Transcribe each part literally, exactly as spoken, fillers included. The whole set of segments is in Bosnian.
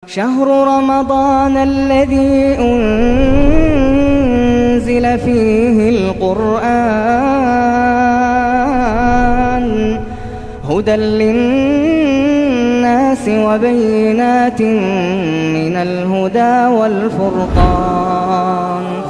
شهر رمضان الذي أنزل فيه القرآن هدى للناس وبينات من الهدى والفرقان.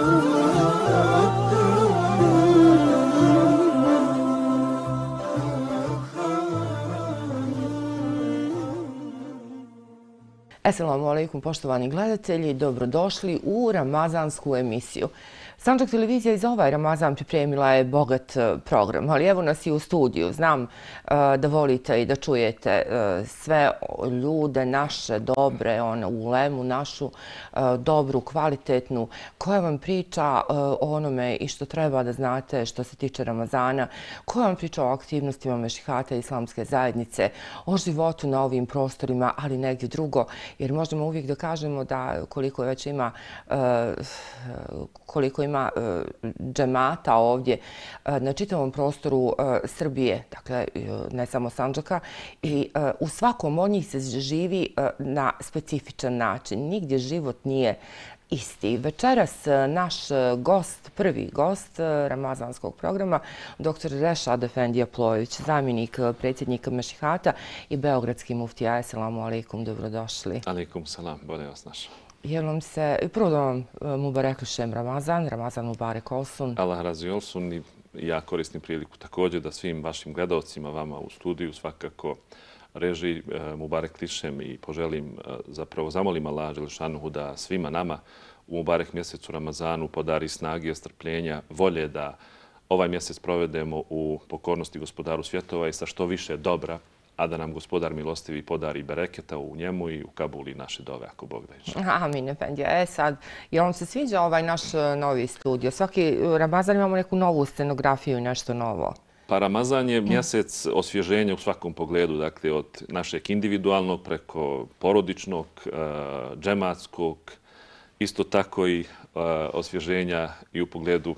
Assalamu alaikum poštovani gledatelji, dobrodošli u ramazansku emisiju. Sandžak televizija i za ovaj Ramazan pripremila je bogat program, ali evo nas i u studiju. Znam uh, da volite i da čujete uh, sve ljude naše dobre, one ulemu našu uh, dobru, kvalitetnu, koja vam priča uh, o onome i što treba da znate što se tiče Ramazana, koja vam priča o aktivnostima mešihata islamske zajednice, o životu na ovim prostorima, ali negdje drugo, jer možemo uvijek da kažemo da koliko već ima uh, koliko ima džemata ovdje na čitavom prostoru Srbije, dakle ne samo Sandžaka, i u svakom od njih se živi na specifičan način. Nigdje život nije isti. Večeras naš gost, prvi gost ramazanskog programa, doktor Rešad Efendija Plojević, zamjenik predsjednika Mešihata i beogradski muftija. Assalamu alaikum, dobrodošli. Alaikum salam, bolje vas našao. Jel vam se, prvo da vam Mubarek Lišem Ramazan, Ramazan Mubarek olsun. Allah razi olsun i ja koristim priliku također da svim vašim gledalcima, vama u studiju svakako reži Mubarek Lišem i poželim, zapravo zamolim Allah Đelešanuhu da svima nama u Mubarek mjesecu Ramazanu podari snage, strpljenja, volje da ovaj mjesec provedemo u pokornosti gospodaru svjetova i sa što više dobra, a da nam gospodar milostivi podari bereketa u njemu i u Kabuli naše dove, ako Bog da iše. Amin, Efendija. E sad, jel vam se sviđa ovaj naš novi studio? Svaki Ramazan imamo neku novu scenografiju i nešto novo. Pa Ramazan je mjesec osvježenja u svakom pogledu, dakle od našeg individualnog preko porodičnog, džematskog, isto tako i osvježenja i u pogledu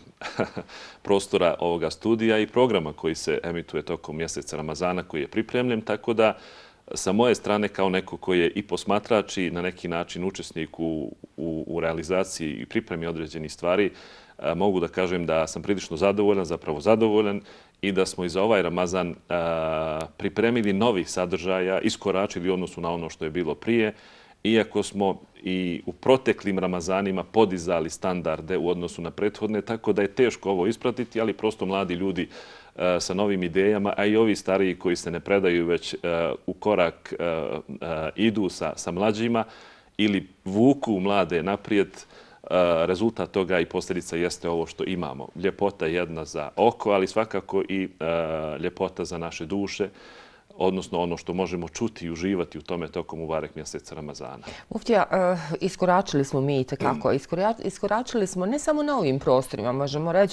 prostora ovoga studija i programa koji se emituje tokom mjeseca Ramazana koji je pripremljen, tako da sa moje strane kao neko koji je i posmatrač i na neki način učesnik u, u, u realizaciji i pripremi određenih stvari, mogu da kažem da sam prilično zadovoljan, zapravo zadovoljan i da smo i za ovaj Ramazan a, pripremili novih sadržaja, iskoračili u odnosu na ono što je bilo prije, iako smo i u proteklim Ramazanima podizali standarde u odnosu na prethodne, tako da je teško ovo ispratiti, ali prosto mladi ljudi uh, sa novim idejama, a i ovi stariji koji se ne predaju već uh, u korak uh, uh, idu sa, sa mlađima ili vuku mlade naprijed. Uh, rezultat toga i posljedica jeste ovo što imamo. Ljepota jedna za oko, ali svakako i uh, ljepota za naše duše, odnosno ono što možemo čuti i uživati u tome tokom Mubarek mjeseca Ramazana. Muftija, uh, iskoračili smo mi itekako. Iskoračili smo ne samo na ovim prostorima, možemo reći,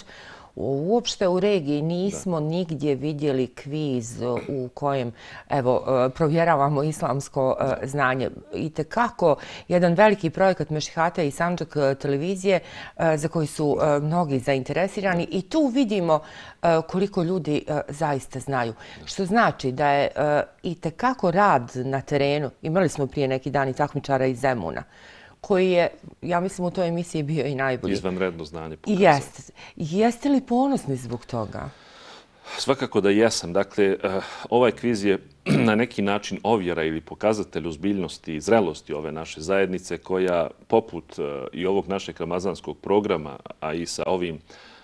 uopšte u regiji nismo da. nigdje vidjeli kviz u kojem evo, provjeravamo islamsko da. znanje. I tekako jedan veliki projekat Mešihata i Sandžak televizije za koji su mnogi zainteresirani i tu vidimo koliko ljudi zaista znaju. Da. Što znači da je i tekako rad na terenu. Imali smo prije neki dan i takmičara iz Zemuna, koji je, ja mislim, u toj emisiji bio i najbolji. Izvanredno znanje pokazao. Jeste. Jeste li ponosni zbog toga? Svakako da jesam. Dakle, ovaj kviz je na neki način ovjera ili pokazatelj ozbiljnosti i zrelosti ove naše zajednice koja, poput i ovog našeg ramazanskog programa, a i sa ovim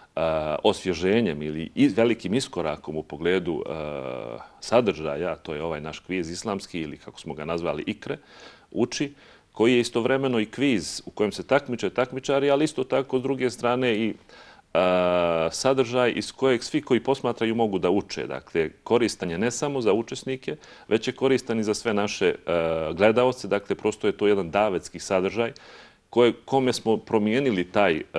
osvježenjem ili velikim iskorakom u pogledu sadržaja, to je ovaj naš kviz islamski ili kako smo ga nazvali ikre, uči, koji je istovremeno i kviz u kojem se takmiče takmičari, ali isto tako s druge strane i a, sadržaj iz kojeg svi koji posmatraju mogu da uče. Dakle, koristan je ne samo za učesnike, već je koristan i za sve naše a, gledaoce. Dakle, prosto je to jedan davetski sadržaj koje, kome smo promijenili taj e,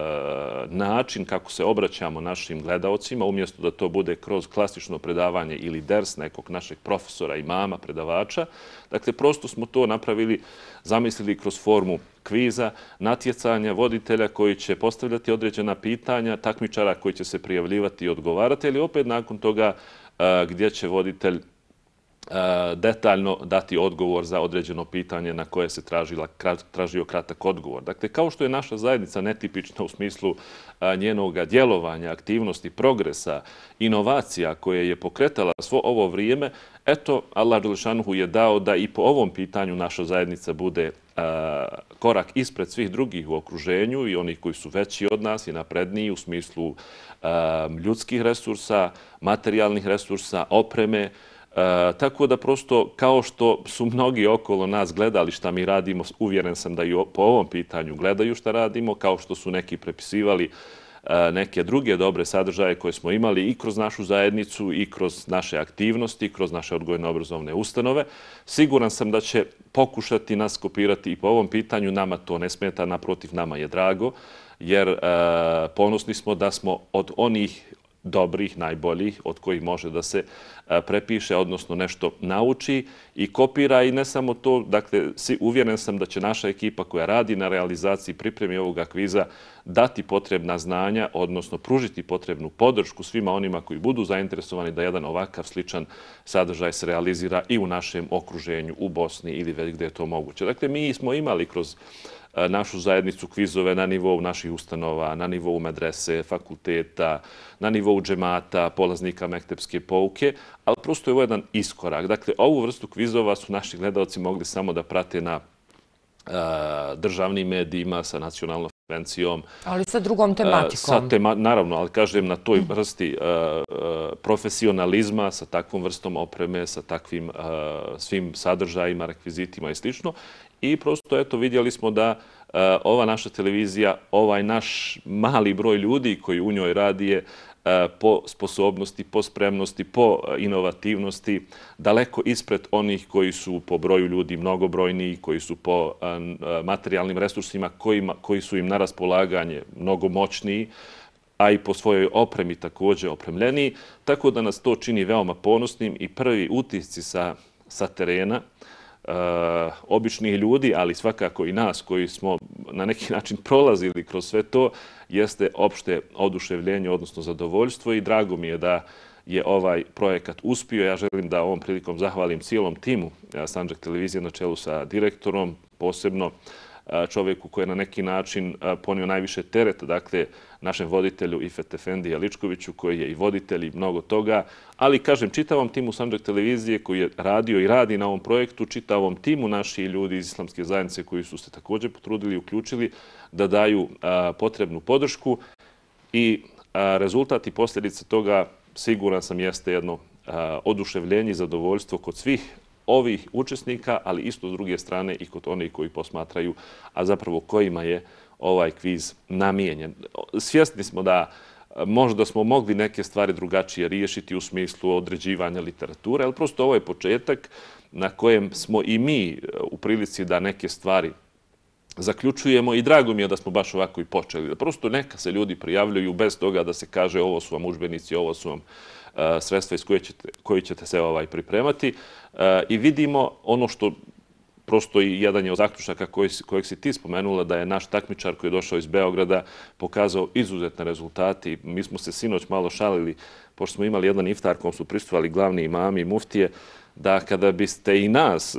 način kako se obraćamo našim gledaocima, umjesto da to bude kroz klasično predavanje ili ders nekog našeg profesora, imama, predavača. Dakle, prosto smo to napravili, zamislili kroz formu kviza, natjecanja, voditelja koji će postavljati određena pitanja, takmičara koji će se prijavljivati i odgovarati, ili opet nakon toga e, gdje će voditelj detaljno dati odgovor za određeno pitanje na koje se tražio kratak odgovor. Dakle, kao što je naša zajednica netipična u smislu njenog djelovanja, aktivnosti, progresa, inovacija koje je pokretala svo ovo vrijeme, eto, Allah Đelešanuhu je dao da i po ovom pitanju naša zajednica bude korak ispred svih drugih u okruženju i onih koji su veći od nas i napredniji u smislu ljudskih resursa, materijalnih resursa, opreme. E, tako da prosto kao što su mnogi okolo nas gledali šta mi radimo, uvjeren sam da i po ovom pitanju gledaju šta radimo, kao što su neki prepisivali e, neke druge dobre sadržaje koje smo imali i kroz našu zajednicu i kroz naše aktivnosti, kroz naše odgojno-obrazovne ustanove. Siguran sam da će pokušati nas kopirati i po ovom pitanju. Nama to ne smeta, naprotiv, nama je drago, jer e, ponosni smo da smo od onih dobrih, najboljih, od kojih može da se prepiše, odnosno nešto nauči i kopira. I ne samo to, dakle, uvjeren sam da će naša ekipa koja radi na realizaciji pripremi ovoga kviza dati potrebna znanja, odnosno pružiti potrebnu podršku svima onima koji budu zainteresovani da jedan ovakav sličan sadržaj se realizira i u našem okruženju, u Bosni ili već gdje je to moguće. Dakle, mi smo imali kroz našu zajednicu kvizove na nivou naših ustanova, na nivou medrese, fakulteta, na nivou džemata, polaznika mektepske pouke, ali prosto je ovo jedan iskorak. Dakle, ovu vrstu kvizova su naši gledalci mogli samo da prate na državnim medijima, sa nacionalnom frekvencijom. Ali sa drugom tematikom. Sa tema, naravno, ali kažem na toj vrsti profesionalizma, sa takvom vrstom opreme, sa takvim svim sadržajima, rekvizitima i slično. I prosto, eto, vidjeli smo da ova naša televizija, ovaj naš mali broj ljudi koji u njoj radi je po sposobnosti, po spremnosti, po inovativnosti daleko ispred onih koji su po broju ljudi mnogobrojniji, koji su po materijalnim resursima koji su im na raspolaganje mnogo moćniji, a i po svojoj opremi također opremljeniji. Tako da nas to čini veoma ponosnim i prvi utisci sa, sa terena, Uh, običnih ljudi, ali svakako i nas koji smo na neki način prolazili kroz sve to, jeste opšte oduševljenje, odnosno zadovoljstvo, i drago mi je da je ovaj projekat uspio. Ja želim da ovom prilikom zahvalim cijelom timu Sandžak televizije na čelu sa direktorom, posebno čovjeku koji je na neki način ponio najviše tereta, dakle našem voditelju Ifet Efendija Ličkoviću, koji je i voditelj i mnogo toga, ali kažem čitavom timu Sandžak televizije koji je radio i radi na ovom projektu, čitavom timu naši ljudi iz Islamske zajednice koji su se također potrudili i uključili da daju potrebnu podršku, i rezultat i posljedice toga, siguran sam, jeste jedno oduševljenje i zadovoljstvo kod svih ovih učesnika, ali isto s druge strane i kod onih koji posmatraju, a zapravo kojima je ovaj kviz namijenjen. Svjesni smo da možda smo mogli neke stvari drugačije riješiti u smislu određivanja literature, ali prosto ovo je početak na kojem smo i mi u prilici da neke stvari zaključujemo, i drago mi je da smo baš ovako i počeli. Da prosto neka se ljudi prijavljuju bez toga da se kaže ovo su vam udžbenici, ovo su vam sredstva iz koje ćete, koji ćete se ovaj pripremati, i vidimo ono što prosto i jedan je od zaključaka kojeg si ti spomenula, da je naš takmičar koji je došao iz Beograda pokazao izuzetne rezultati. Mi smo se sinoć malo šalili, pošto smo imali jedan iftar kom su prisustvovali glavni imami i muftije, da kada biste i nas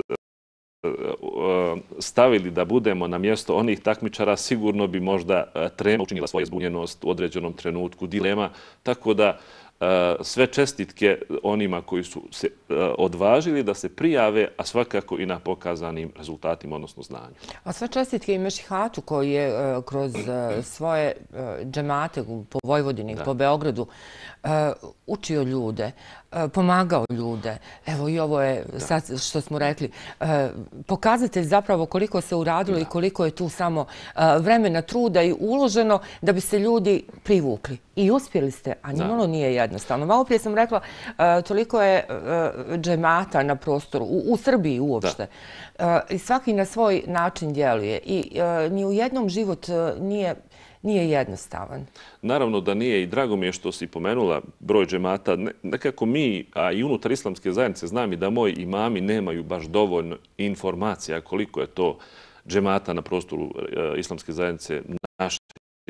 stavili da budemo na mjesto onih takmičara, sigurno bi možda trema učinila svoju zbunjenost u određenom trenutku, dilema, tako da sve čestitke onima koji su se odvažili da se prijave, a svakako i na pokazanim rezultatima, odnosno znanju. A sve čestitke i Mešihatu koji je kroz svoje džemate po Vojvodini, po Beogradu, učio ljude, pomagao ljude. Evo i ovo je sad što smo rekli, pokazatelj zapravo koliko se uradilo i koliko je tu samo vremena, truda i uloženo da bi se ljudi privukli. I uspjeli ste, a nimalo nije jednostavno. Malo prije sam rekla, toliko je džemata na prostoru, u Srbiji uopšte. I svaki na svoj način djeluje. I ni u jednom život nije nije jednostavan. Naravno da nije, i drago mi je što si pomenula broj džemata. Nekako mi, a i unutar Islamske zajednice, znam i da moji imami nemaju baš dovoljno informacija koliko je to džemata na prostoru Islamske zajednice naše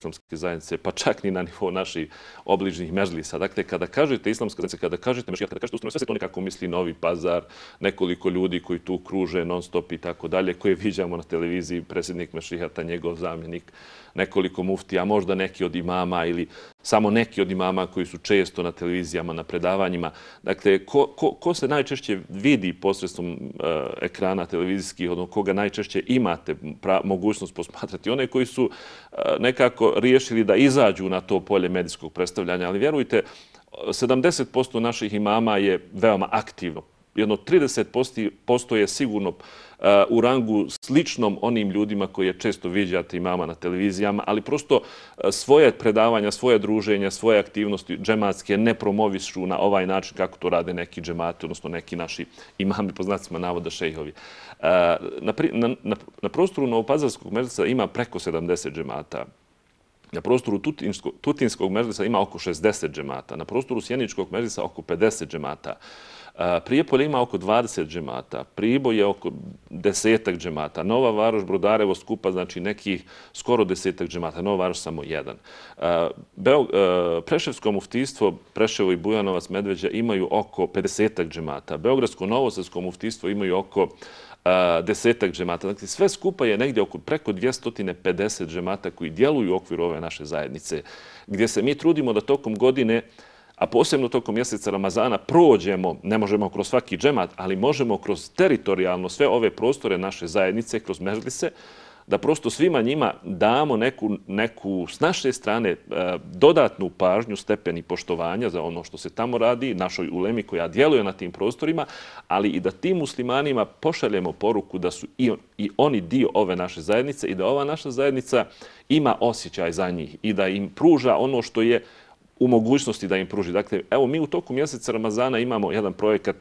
islamske zajednice, pa čak ni na nivou naših obližnjih mežlisa. Dakle, kada kažete islamska zajednica, kada kažete mešijat, kada kažete ustanove, sve se to nekako misli Novi Pazar, nekoliko ljudi koji tu kruže non stop i tako dalje, koje viđamo na televiziji, predsjednik mešijata, njegov zamjenik, nekoliko muftija, možda neki od imama ili samo neki od imama koji su često na televizijama, na predavanjima. Dakle, ko, ko, ko se najčešće vidi posredstvom uh, ekrana televizijskih, od koga najčešće imate pra, mogućnost posmatrati, one koji su uh, nekako riješili da izađu na to polje medijskog predstavljanja, ali vjerujte, sedamdeset posto naših imama je veoma aktivno. Jedno trideset posto je sigurno uh, u rangu sličnom onim ljudima koje često viđate imama na televizijama, ali prosto uh, svoje predavanja, svoje druženja, svoje aktivnosti džematske ne promovišu na ovaj način kako to rade neki džemati, odnosno neki naši imami, po znacima navoda šejhovi. Uh, na, na, na, na prostoru Novopazarskog medžlisa ima preko sedamdeset džemata. Na prostoru Tutinskog, Tutinskog medžlisa ima oko šezdeset džemata. Na prostoru Sjeničkog medžlisa oko pedeset džemata. Prijepolje ima oko dvadeset džemata, Priboj je oko desetak džemata, Nova Varoš, Brodarevo skupa, znači nekih skoro desetak džemata, Nova Varoš samo jedan. Beo, Preševsko muftijstvo, Preševo i Bujanovac, Medveđa imaju oko pedesetak džemata, Beogradsko Novosadsko muftijstvo imaju oko desetak džemata. Dakle, sve skupa je negdje oko preko dvjesto pedeset džemata koji djeluju u okviru ove naše zajednice, gdje se mi trudimo da tokom godine, a posebno tokom mjeseca Ramazana, prođemo, ne možemo kroz svaki džemat, ali možemo kroz teritorijalno sve ove prostore naše zajednice, kroz mežlise, da prosto svima njima damo neku, neku s naše strane e, dodatnu pažnju, stepeni poštovanja za ono što se tamo radi, našoj ulemi koja djeluje na tim prostorima, ali i da tim muslimanima pošaljemo poruku da su i, i oni dio ove naše zajednice i da ova naša zajednica ima osjećaj za njih i da im pruža ono što je u mogućnosti da im pruži. Dakle, evo mi u toku mjeseca Ramazana imamo jedan projekat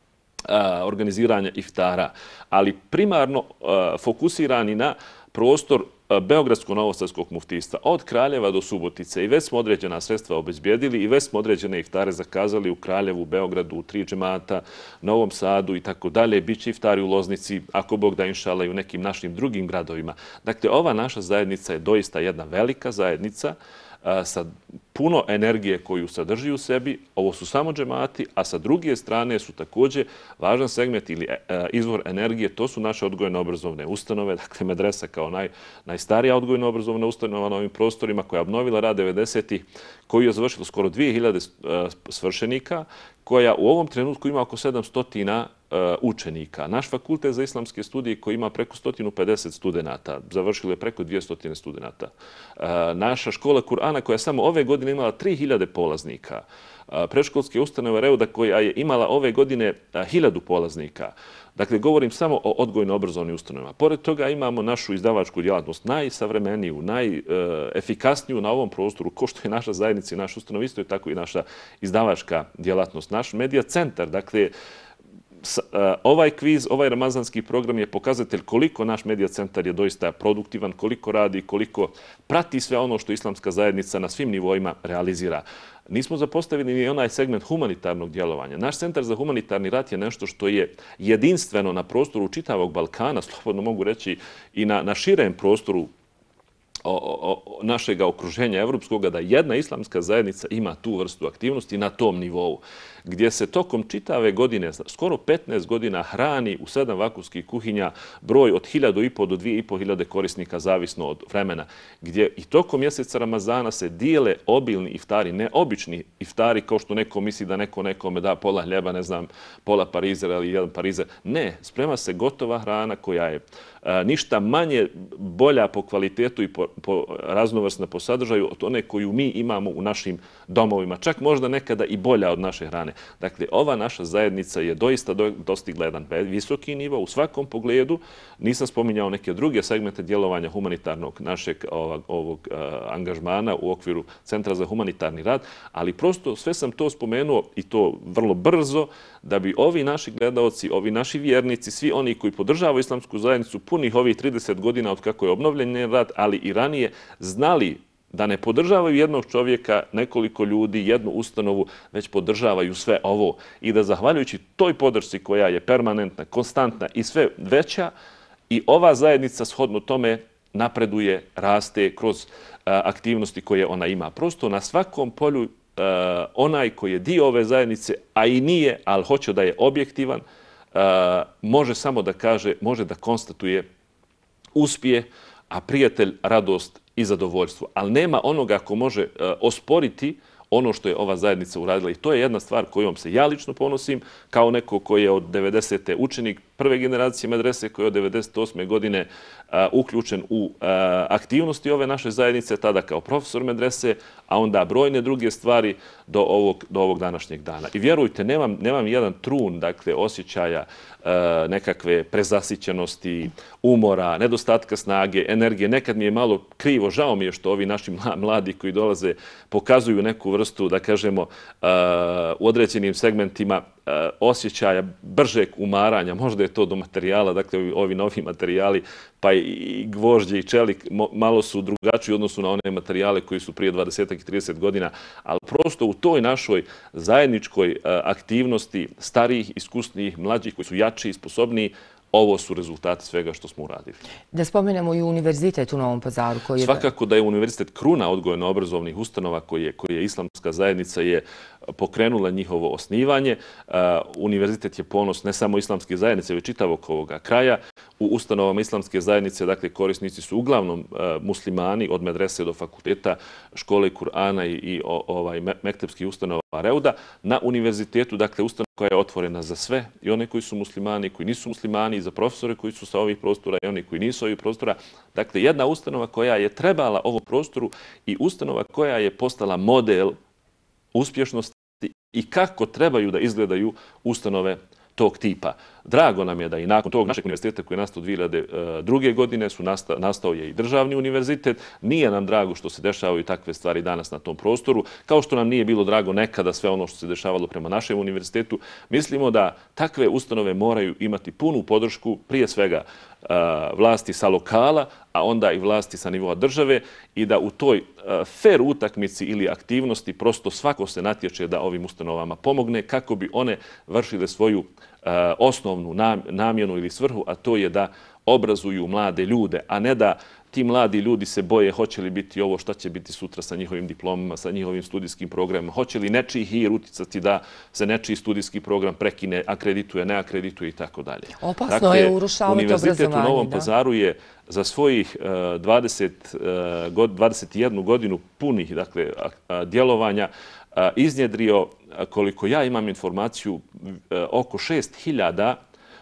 a, organiziranja iftara, ali primarno a, fokusirani na prostor Beogradsko-Novosadskog muftijstva, od Kraljeva do Subotice. I već smo određena sredstva obezbijedili i već smo određene iftare zakazali u Kraljevu, Beogradu, u tri džemata, Novom Sadu i tako dalje. Biće iftari u Loznici, ako Bog da inšala, i u nekim našim drugim gradovima. Dakle, ova naša zajednica je doista jedna velika zajednica sa puno energije koju sadrži u sebi. Ovo su samo džemati, a sa druge strane su također važan segment ili izvor energije. To su naše odgojno-obrazovne ustanove, dakle medresa kao naj, najstarija odgojno-obrazovna ustanova na ovim prostorima koja je obnovila rad devedesetih, koju je završilo skoro dvije hiljade svršenika, koja u ovom trenutku ima oko sedamsto učenika. Naš fakultet za islamske studije koji ima preko sto pedeset studenata, završilo je preko dvjesto studenata. Naša škola Kur'ana koja je samo ove godine imala tri hiljade polaznika. Predškolske ustanove Reuda koja je imala ove godine hiljadu polaznika. Dakle, govorim samo o odgojno-obrazovnim ustanovama. Pored toga imamo našu izdavačku djelatnost najsavremeniju, najefikasniju na ovom prostoru, ko što je naša zajednica i naš ustanov, isto je tako i naša izdavačka djelatnost. Naš medija centar, dakle, ovaj kviz, ovaj ramazanski program je pokazatelj koliko naš medija centar je doista produktivan, koliko radi, koliko prati sve ono što islamska zajednica na svim nivoima realizira. Nismo zapostavili ni onaj segment humanitarnog djelovanja. Naš centar za humanitarni rad je nešto što je jedinstveno na prostoru čitavog Balkana, slobodno mogu reći i na, na širem prostoru o, o, našeg okruženja evropskoga, da jedna islamska zajednica ima tu vrstu aktivnosti na tom nivou, gdje se tokom čitave godine, skoro petnaest godina, hrani u sedam vakufskih kuhinja broj od hiljadu i po do dvije i po hiljade korisnika, zavisno od vremena, gdje i tokom mjeseca Ramazana se dijele obilni iftari, ne obični iftari kao što neko misli da neko nekome da pola hljeba, ne znam, pola parizera ili jedan parizer. Ne, sprema se gotova hrana koja je a, ništa manje bolja po kvalitetu i po, po raznovrsna po sadržaju od one koju mi imamo u našim domovima. Čak možda nekada i bolja od naše hrane. Dakle, ova naša zajednica je doista dostigla jedan visoki nivo u svakom pogledu. Nisam spominjao neke druge segmente djelovanja humanitarnog našeg ovog, ovog uh, angažmana u okviru Centra za humanitarni rad, ali prosto sve sam to spomenuo i to vrlo brzo, da bi ovi naši gledaoci, ovi naši vjernici, svi oni koji podržavaju islamsku zajednicu punih ovih trideset godina od kako je obnovljen njen rad, ali i ranije, znali da ne podržavaju jednog čovjeka, nekoliko ljudi, jednu ustanovu, već podržavaju sve ovo. I da zahvaljujući toj podršci koja je permanentna, konstantna i sve veća, i ova zajednica shodno tome napreduje, raste kroz aktivnosti koje ona ima. Prosto na svakom polju onaj koji je dio ove zajednice, a i nije, ali hoće da je objektivan, može samo da kaže, može da konstatuje uspjeh, a prijatelj radost i zadovoljstvo. Ali nema onoga ko može osporiti ono što je ova zajednica uradila. I to je jedna stvar kojom se ja lično ponosim, kao neko koji je od devedesete učenik prve generacije medrese, koji je od devedeset osme godine uključen u aktivnosti ove naše zajednice, tada kao profesor medrese, a onda brojne druge stvari do ovog, do ovog današnjeg dana. I vjerujte, nemam, nemam jedan trun, dakle, osjećaja nekakve prezasićenosti, umora, nedostatka snage, energije. Nekad mi je malo krivo, žao mi je što ovi naši mladi koji dolaze pokazuju neku vrstu, da kažemo, u određenim segmentima osjećaja bržeg umaranja. Možda je to do materijala, dakle ovi novi materijali, pa i gvožđe i čelik malo su drugačiji u odnosu na one materijale koji su prije dvadeset i trideset godina, ali prosto u toj našoj zajedničkoj aktivnosti starijih, iskusnijih, mlađih koji su jači i sposobniji, ovo su rezultati svega što smo uradili. Da spomenemo i univerzitet u Novom Pazaru koji je... Svakako da je univerzitet kruna odgojno-obrazovnih ustanova koje je, koje je islamska zajednica je pokrenula njihovo osnivanje. Uh, univerzitet je ponos ne samo islamske zajednice, već čitavog ovoga kraja. U ustanovama islamske zajednice, dakle, korisnici su uglavnom uh, muslimani od medrese do fakulteta, škole Kur'ana i, i o, ovaj, mektepskih ustanova Reuda. Na univerzitetu, dakle, ustanova koja je otvorena za sve, i one koji su muslimani, koji nisu muslimani, i za profesore koji su sa ovih prostora i oni koji nisu sa ovih prostora. Dakle, jedna ustanova koja je trebala ovom prostoru i ustanova koja je postala model uspješnosti i kako trebaju da izgledaju ustanove tog tipa. Drago nam je da i nakon tog našeg univerziteta koji je nastao dvije hiljade druge. godine su nastao, nastao je i državni univerzitet. Nije nam drago što se dešavaju takve stvari danas na tom prostoru, kao što nam nije bilo drago nekada sve ono što se dešavalo prema našem univerzitetu. Mislimo da takve ustanove moraju imati punu podršku, prije svega vlasti sa lokala, a onda i vlasti sa nivoa države, i da u toj fer utakmici ili aktivnosti prosto svako se natječe da ovim ustanovama pomogne kako bi one vršile svoju osnovnu namjenu ili svrhu, a to je da obrazuju mlade ljude, a ne da ti mladi ljudi se boje hoće li biti ovo, šta će biti sutra sa njihovim diplomama, sa njihovim studijskim programima, hoće li nečiji hir uticati da se nečiji studijski program prekine, akredituje, ne akredituje i tako dalje. Opasno dakle, je urušavati obrazovanje. Univerzitet u Novom Pazaru je za svojih dvadeset, dvadeset jednu godinu punih, dakle, djelovanja iznjedrio, koliko ja imam informaciju, oko šest hiljada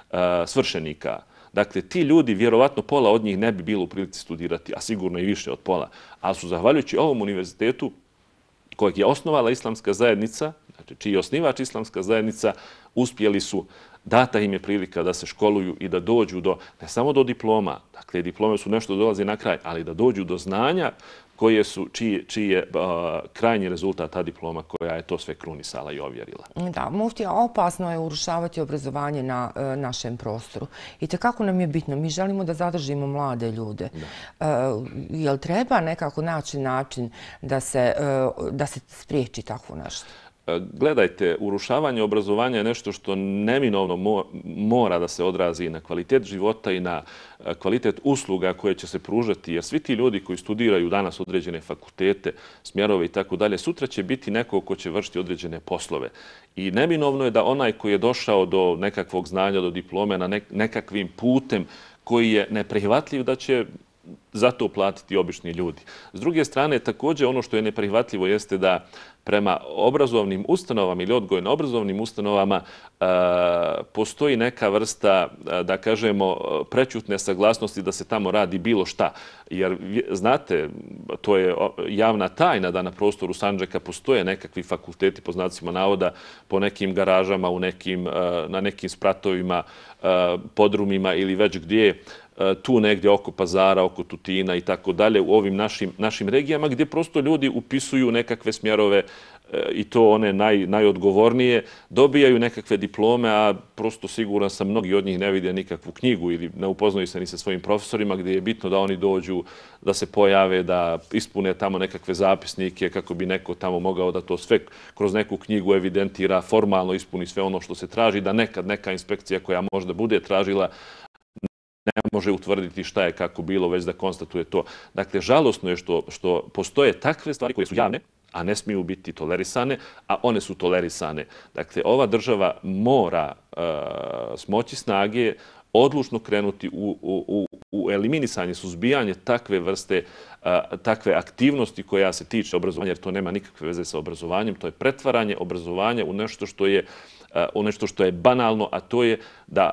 svršenika. Dakle, ti ljudi, vjerovatno pola od njih ne bi bilo u prilici studirati, a sigurno i više od pola. Ali su, zahvaljujući ovom univerzitetu, kojeg je osnovala islamska zajednica, znači čiji je osnivač islamska zajednica, uspjeli su, data im je prilika da se školuju i da dođu do, ne samo do diploma, dakle, diplome su nešto dolaze na kraj, ali da dođu do znanja koje su, čiji, čiji je uh, krajnji rezultat ta diploma koja je to sve krunisala i ovjerila. Da, muftija, opasno je urušavati obrazovanje na uh, našem prostoru. I tekako nam je bitno, mi želimo da zadržimo mlade ljude. Uh, jel treba nekako naći način da se, uh, da se spriječi takvo nešto? Gledajte, urušavanje obrazovanja je nešto što neminovno mora da se odrazi na kvalitet života i na kvalitet usluga koje će se pružati, jer svi ti ljudi koji studiraju danas određene fakultete, smjerove i tako dalje, sutra će biti neko ko će vršiti određene poslove. I neminovno je da onaj koji je došao do nekakvog znanja, do diplome na nekakvim putem koji je neprihvatljiv, da će zato platiti obični ljudi. S druge strane, također ono što je neprihvatljivo jeste da prema obrazovnim ustanovama ili odgojno-obrazovnim ustanovama e, postoji neka vrsta, da kažemo, prećutne saglasnosti da se tamo radi bilo šta. Jer, znate, to je javna tajna da na prostoru Sandžaka postoje nekakvi fakulteti, po znacima navoda, po nekim garažama, u nekim, na nekim spratovima, podrumima ili već gdje, tu negdje oko Pazara, oko Tutina i tako dalje, u ovim našim, našim regijama gdje prosto ljudi upisuju nekakve smjerove i to one naj, najodgovornije, dobijaju nekakve diplome, a prosto siguran sam mnogi od njih ne vide nikakvu knjigu ili ne upoznaju se ni sa svojim profesorima, gdje je bitno da oni dođu, da se pojave, da ispune tamo nekakve zapisnike kako bi neko tamo mogao da to sve kroz neku knjigu evidentira, formalno ispuni sve ono što se traži, da nekad neka inspekcija koja možda bude tražila ne može utvrditi šta je kako bilo, već da konstatuje to. Dakle, žalosno je što, što postoje takve stvari koje su javne, a ne smiju biti tolerisane, a one su tolerisane. Dakle, ova država mora uh, smoći snage, odlučno krenuti u, u, u eliminisanje, suzbijanje takve vrste, uh, takve aktivnosti koja se tiče obrazovanja, jer to nema nikakve veze sa obrazovanjem, to je pretvaranje obrazovanja u nešto što je u nešto što je banalno, a to je da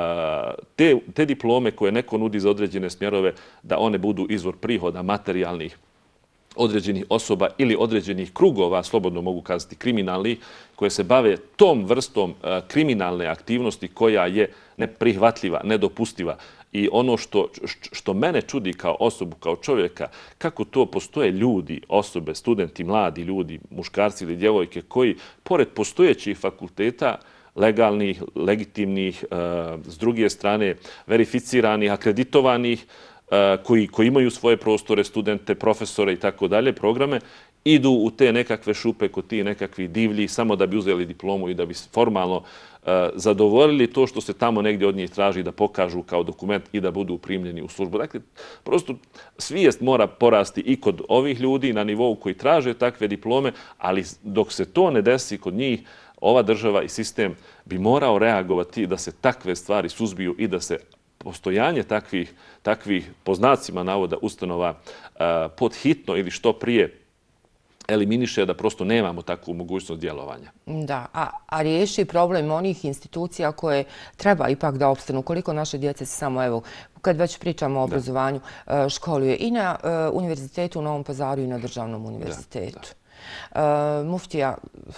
te, te diplome koje neko nudi za određene smjerove, da one budu izvor prihoda materijalnih određenih osoba ili određenih krugova, slobodno mogu kazati kriminalnih, koje se bave tom vrstom kriminalne aktivnosti koja je neprihvatljiva, nedopustiva. I ono što, što mene čudi kao osobu, kao čovjeka, kako to postoje ljudi, osobe, studenti, mladi ljudi, muškarci ili djevojke, koji, pored postojećih fakulteta, legalnih, legitimnih, s druge strane, verificiranih, akreditovanih, koji, koji imaju svoje prostore, studente, profesore i tako dalje, programe, idu u te nekakve šupe kod tih nekakvih divlji samo da bi uzeli diplomu i da bi formalno uh, zadovoljili to što se tamo negdje od njih traži da pokažu kao dokument i da budu primljeni u službu. Dakle, prosto svijest mora porasti i kod ovih ljudi na nivou koji traže takve diplome, ali dok se to ne desi kod njih, ova država i sistem bi morao reagovati da se takve stvari suzbiju i da se postojanje takvih, takvih po znacima navoda ustanova uh, podhitno ili što prije eliminiše, da prosto nemamo takvu mogućnost djelovanja. Da, a, a riješi problem onih institucija koje treba ipak da opstanu. Koliko naše djece se samo, evo, kad već pričamo o obrazovanju, da. školuje i na uh, univerzitetu u Novom Pazaru i na državnom univerzitetu. Da, da. Uh, muftija,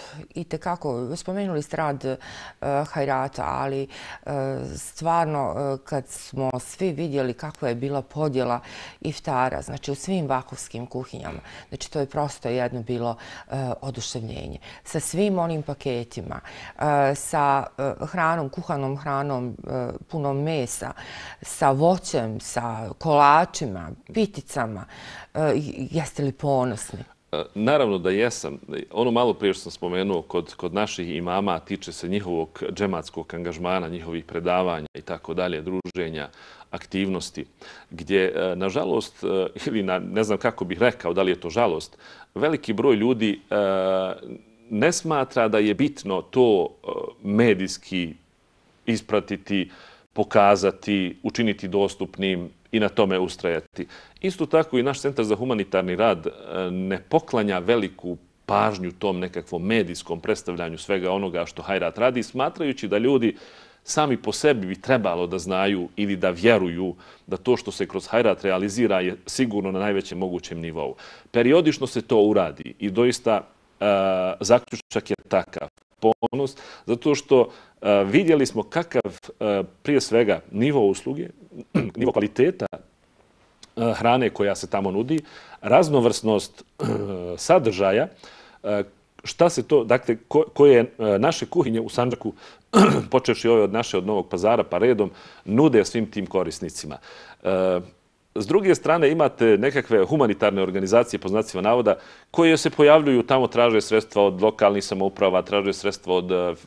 itekako, spomenuli ste rad uh, Hajrata, ali uh, stvarno uh, kad smo svi vidjeli kakva je bila podjela iftara, znači u svim vakufskim kuhinjama, znači to je prosto jedno bilo uh, oduševljenje. Sa svim onim paketima, uh, sa uh, hranom, kuhanom hranom, uh, punom mesa, sa voćem, sa kolačima, piticama, uh, jeste li ponosni? Naravno da jesam. Ono malo prije što sam spomenuo kod, kod naših imama tiče se njihovog džematskog angažmana, njihovih predavanja i tako dalje, druženja, aktivnosti, gdje, nažalost, ili na, ne znam kako bih rekao, da li je to žalost, veliki broj ljudi ne smatra da je bitno to medijski ispratiti, pokazati, učiniti dostupnim i na tome ustrajati. Isto tako i naš Centar za humanitarni rad ne poklanja veliku pažnju tom nekakvom medijskom predstavljanju svega onoga što Hajrat radi, smatrajući da ljudi sami po sebi bi trebalo da znaju ili da vjeruju da to što se kroz Hajrat realizira je sigurno na najvećem mogućem nivou. Periodično se to uradi i doista uh, zaključak je takav. Ponos, zato što uh, vidjeli smo kakav uh, prije svega nivo usluge, nivo kvaliteta uh, hrane koja se tamo nudi, raznovrsnost uh, sadržaja, uh, šta se to, dakle, ko, koje uh, naše kuhinje u Sandžaku, počevši ove od naše od Novog Pazara pa redom, nude svim tim korisnicima. Uh, S druge strane imate nekakve humanitarne organizacije, po znacima navoda, koje se pojavljuju tamo, traže sredstva od lokalnih samouprava, traže sredstva od uh,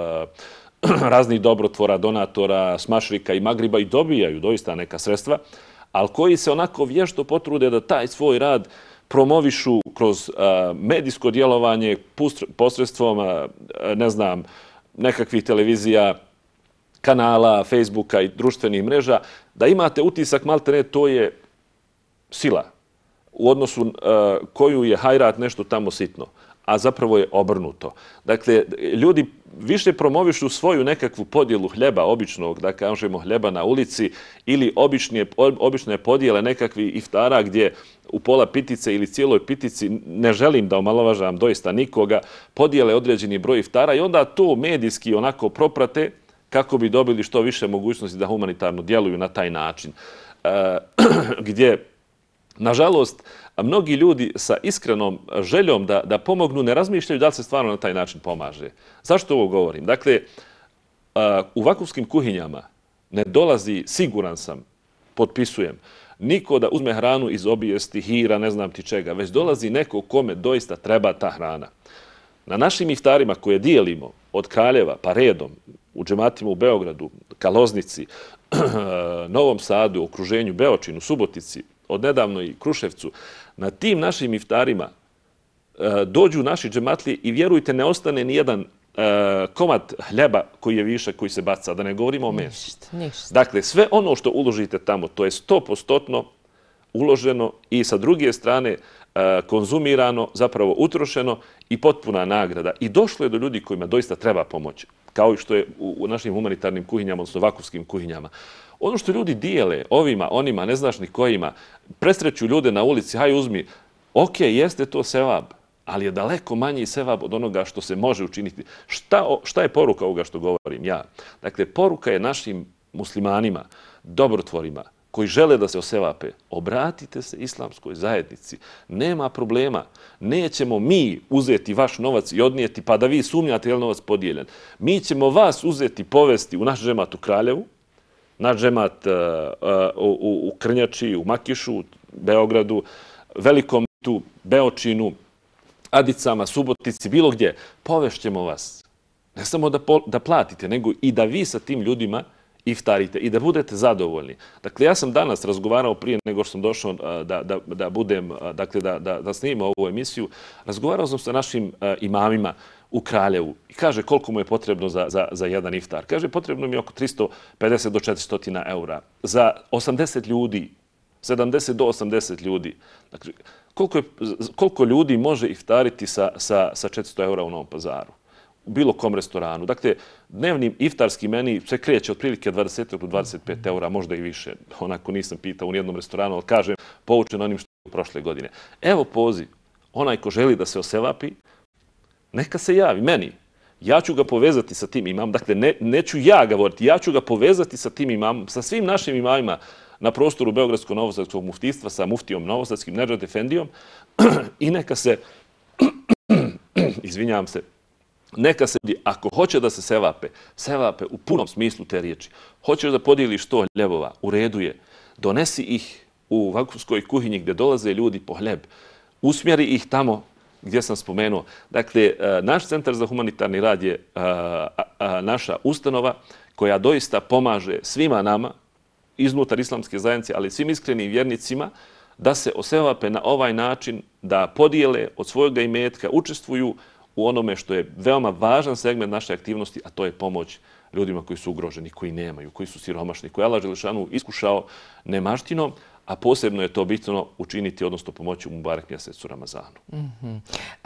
raznih dobrotvora, donatora, Smašrika i Magriba i dobijaju doista neka sredstva, ali koji se onako vješto potrude da taj svoj rad promovišu kroz uh, medijsko djelovanje posredstvom, uh, ne znam, nekakvih televizija, kanala, Facebooka i društvenih mreža, da imate utisak, maltene, to je sila u odnosu uh, koju je Hajrat nešto tamo sitno, a zapravo je obrnuto. Dakle, ljudi više promovišu svoju nekakvu podjelu hljeba, običnog, da kažemo hljeba na ulici, ili obične, obične podjele nekakvi iftara gdje u pola pitice ili cijeloj pitici, ne želim da omalovažavam doista nikoga, podijele određeni broj iftara i onda to medijski onako proprate kako bi dobili što više mogućnosti da humanitarno djeluju na taj način. E, gdje, nažalost, mnogi ljudi sa iskrenom željom da, da pomognu ne razmišljaju da li se stvarno na taj način pomaže. Zašto ovo govorim? Dakle, e, u vakufskim kuhinjama ne dolazi, siguran sam, potpisujem, niko da uzme hranu iz obijesti, hira, ne znam ti čega, već dolazi neko kome doista treba ta hrana. Na našim iftarima koje dijelimo od Kraljeva pa redom, u džematima u Beogradu, Kaloznici, Novom Sadu, okruženju Beočinu, Subotici, odnedavno i Kruševcu, na tim našim iftarima dođu naši džematlije i vjerujte, ne ostane ni jedan komad hljeba koji je višak, koji se baca, da ne govorimo o mesu. Ništa, ništa. Dakle, sve ono što uložite tamo, to je sto posto uloženo i sa druge strane konzumirano, zapravo utrošeno i potpuna nagrada. I došlo je do ljudi kojima doista treba pomoć, kao i što je u našim humanitarnim kuhinjama, odnosno vakufskim kuhinjama. Ono što ljudi dijele ovima, onima, ne znaš ni kojima, presreću ljude na ulici, haj uzmi, ok, jeste to sevab, ali je daleko manji sevab od onoga što se može učiniti. Šta, šta je poruka ovoga što govorim ja? Dakle, poruka je našim muslimanima, dobrotvorima, koji žele da se osevape, obratite se islamskoj zajednici. Nema problema. Nećemo mi uzeti vaš novac i odnijeti pa da vi sumnjate je li novac podijeljen. Mi ćemo vas uzeti, povesti u naš džemat u Kraljevu, naš džemat uh, uh, u, u Krnjači, u Makišu, u Beogradu, Velikom tu, Beočinu, Adicama, Subotici, bilo gdje. Povešćemo vas. Ne samo da, po, da platite, nego i da vi sa tim ljudima iftarite i da budete zadovoljni. Dakle, ja sam danas razgovarao prije nego što sam došao da, da, da budem, dakle, da, da, da snimam ovu emisiju, razgovarao sam sa našim uh, imamima u Kraljevu i kaže koliko mu je potrebno za, za, za jedan iftar. Kaže, potrebno mi je oko tristo pedeset do četiristo eura. Za osamdeset ljudi, sedamdeset do osamdeset ljudi. Dakle, koliko, je, koliko ljudi može iftariti sa, sa, sa četiristo eura u Novom Pazaru? U bilo kom restoranu. Dakle, dnevni iftarski meni se kreće otprilike dvadeset do dvadeset pet eura, možda i više. Onako nisam pitao u nijednom restoranu, ali kažem, poučen onim što je prošle godine. Evo poziv. Onaj ko želi da se osevapi, neka se javi meni. Ja ću ga povezati sa tim imamom. Dakle, ne, neću ja govoriti, ja ću ga povezati sa tim imamom, sa svim našim imamima na prostoru Beogradsko-Novosadskog muftistva, sa muftijom Novosadskim, Nedžad Efendijom, i neka se, izvinjavam se, neka se, ako hoće da se sevape, sevape u punom smislu te riječi. Hoćeš da podijeliš sto hljebova, u redu je. Donesi ih u vakufskoj kuhinji gdje dolaze ljudi po hljeb. Usmjeri ih tamo gdje sam spomenuo. Dakle, naš Centar za humanitarni rad je naša ustanova koja doista pomaže svima nama, iznutar islamske zajednice, ali svim iskrenim vjernicima, da se osevape na ovaj način, da podijele od svojeg imetka, učestvuju u onome što je veoma važan segment naše aktivnosti, a to je pomoć ljudima koji su ugroženi, koji nemaju, koji su siromašni, koji je Allah Đelešanu iskušao nemaštinom, a posebno je to bitno učiniti, odnosno pomoći u Mubarek mjesecu Ramazanu. Mm-hmm.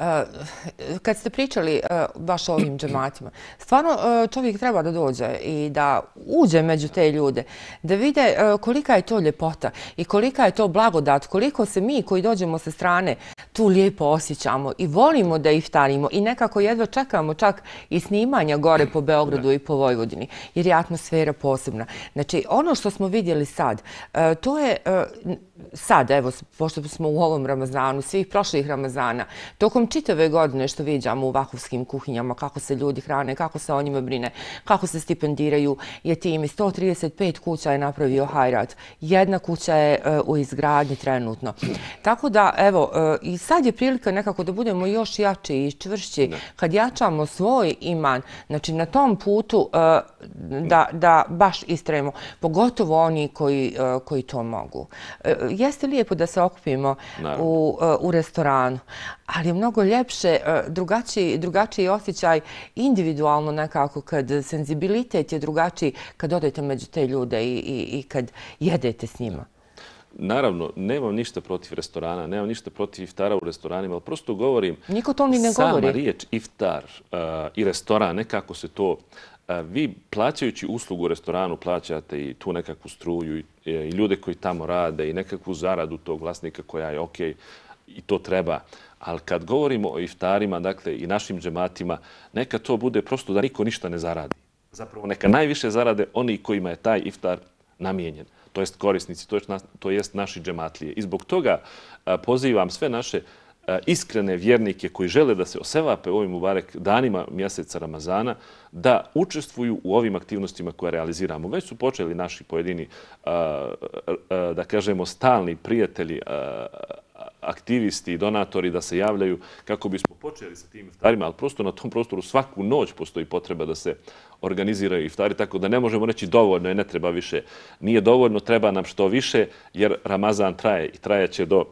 uh, kad ste pričali uh, baš o ovim džematima, stvarno uh, čovjek treba da dođe i da uđe među te ljude, da vide uh, kolika je to ljepota i kolika je to blagodat, koliko se mi koji dođemo sa strane tu lijepo osjećamo i volimo da iftarimo i nekako jedva čekamo čak i snimanja gore po Beogradu i po Vojvodini, jer je atmosfera posebna. Znači, ono što smo vidjeli sad, uh, to je uh, sad, evo, pošto smo u ovom Ramazanu, svih prošlih Ramazana, tokom čitave godine što viđamo u vakufskim kuhinjama, kako se ljudi hrane, kako se o njima brine, kako se stipendiraju jetimi. sto trideset pet kuća je napravio Hajrat. Jedna kuća je uh, u izgradnji trenutno. Tako da, evo, uh, i sad je prilika nekako da budemo još jači i čvršći, ne. Kad jačamo svoj iman, znači na tom putu uh, da, da baš istrajemo, pogotovo oni koji, uh, koji to mogu. Jeste lijepo da se okupimo u, u restoranu, ali je mnogo ljepše, drugačiji, drugačiji osjećaj individualno nekako kad senzibilitet je drugačiji kad odete među te ljude i, i, i kad jedete s njima. Naravno, nemam ništa protiv restorana, nemam ništa protiv iftara u restoranima, ali prosto govorim, niko to ni ne sama govori. riječ iftar uh, i restoran, nekako se to, uh, vi plaćajući uslugu u restoranu plaćate i tu nekakvu struju i, i ljude koji tamo rade i nekakvu zaradu tog vlasnika koja je ok i to treba. Ali kad govorimo o iftarima, dakle i našim džematima, neka to bude prosto da niko ništa ne zaradi. Zapravo neka najviše zarade oni kojima je taj iftar namijenjen. To jest korisnici, to jest, to jest naši džematlije. I zbog toga a, pozivam sve naše a, iskrene vjernike koji žele da se osevape ovim Mubarek danima mjeseca Ramazana, da učestvuju u ovim aktivnostima koje realiziramo. Već su počeli naši pojedini, a, a, da kažemo, stalni prijatelji, a, aktivisti i donatori da se javljaju kako bismo počeli počeli sa tim iftarima, ali prosto na tom prostoru svaku noć postoji potreba da se organiziraju iftari, tako da ne možemo reći dovoljno je, ne treba više. Nije dovoljno, treba nam što više, jer Ramazan traje i trajaće do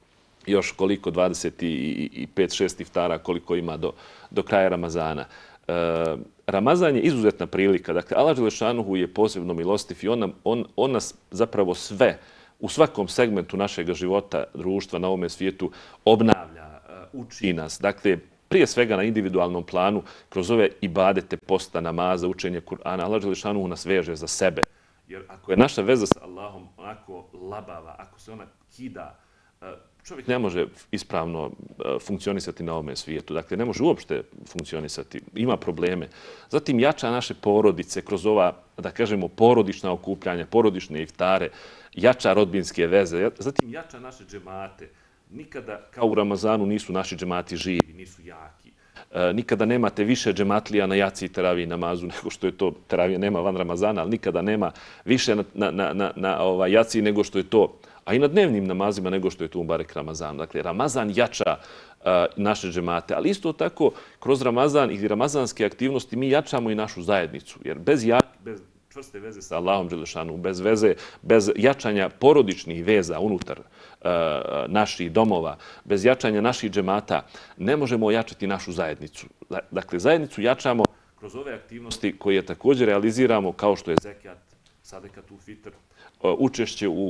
još koliko, dvadeset pet šest iftara, koliko ima do, do kraja Ramazana. E, Ramazan je izuzetna prilika. Dakle, Allah Đelešanuhu je posebno milostiv i on, on, on nas zapravo sve u svakom segmentu našeg života, društva na ovome svijetu obnavlja, uči nas. Dakle, prije svega na individualnom planu, kroz ove ibadete, posta, namaza, učenje Kur'ana, Allah Đelešanuhu nas veže za sebe. Jer ako je naša veza sa Allahom onako labava, ako se ona kida, čovjek ne može ispravno funkcionisati na ovome svijetu. Dakle, ne može uopšte funkcionisati. Ima probleme. Zatim jača naše porodice kroz ova, da kažemo, porodična okupljanja, porodične iftare, jača rodbinske veze, zatim jača naše džemate. Nikada, kao u Ramazanu, nisu naši džemati živi, nisu jaki. Nikada nemate više džematlija na jaci i teraviji namazu nego što je to, teravija nema van Ramazana, ali nikada nema više na, na, na, na, na ovaj, jaci nego što je to, a i na dnevnim namazima nego što je to u barek Ramazanu. Dakle, Ramazan jača uh, naše džemate, ali isto tako kroz Ramazan i ramazanske aktivnosti mi jačamo i našu zajednicu, jer bez, ja, bez čvrste veze sa Allahom Đelešanu, bez veze, bez jačanja porodičnih veza unutar uh, naših domova, bez jačanja naših džemata, ne možemo ojačati našu zajednicu. Dakle, zajednicu jačamo kroz ove aktivnosti koje također realiziramo, kao što je zekat, sadekatul fitr, uh, učešće u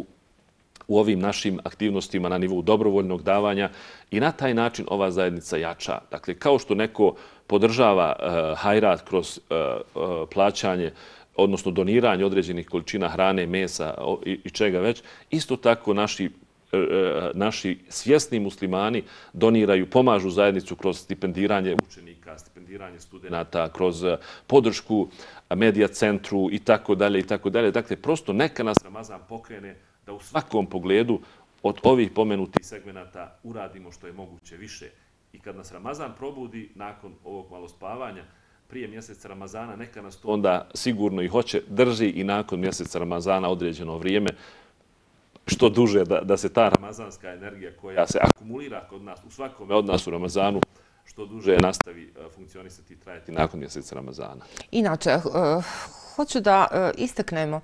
u ovim našim aktivnostima na nivou dobrovoljnog davanja i na taj način ova zajednica jača. Dakle, kao što neko podržava uh, hajrat kroz uh, uh, plaćanje, odnosno doniranje određenih količina hrane, mesa i, i čega već, isto tako naši, uh, naši svjesni muslimani doniraju, pomažu zajednicu kroz stipendiranje učenika, stipendiranje studenata, kroz uh, podršku medija centru i tako dalje i tako dalje. Dakle, prosto neka nas Ramazan pokrene da u svakom pogledu od ovih pomenutih segmenata uradimo što je moguće više. I kad nas Ramazan probudi nakon ovog malospavanja, prije mjeseca Ramazana, neka nas to onda sigurno i hoće drži i nakon mjeseca Ramazana određeno vrijeme, što duže da, da se ta ramazanska energija koja se akumulira kod nas, u svakome od nas u Ramazanu, što duže nastavi funkcionisati i trajati nakon mjeseca Ramazana. Inače, uh, hoću da uh, istaknemo,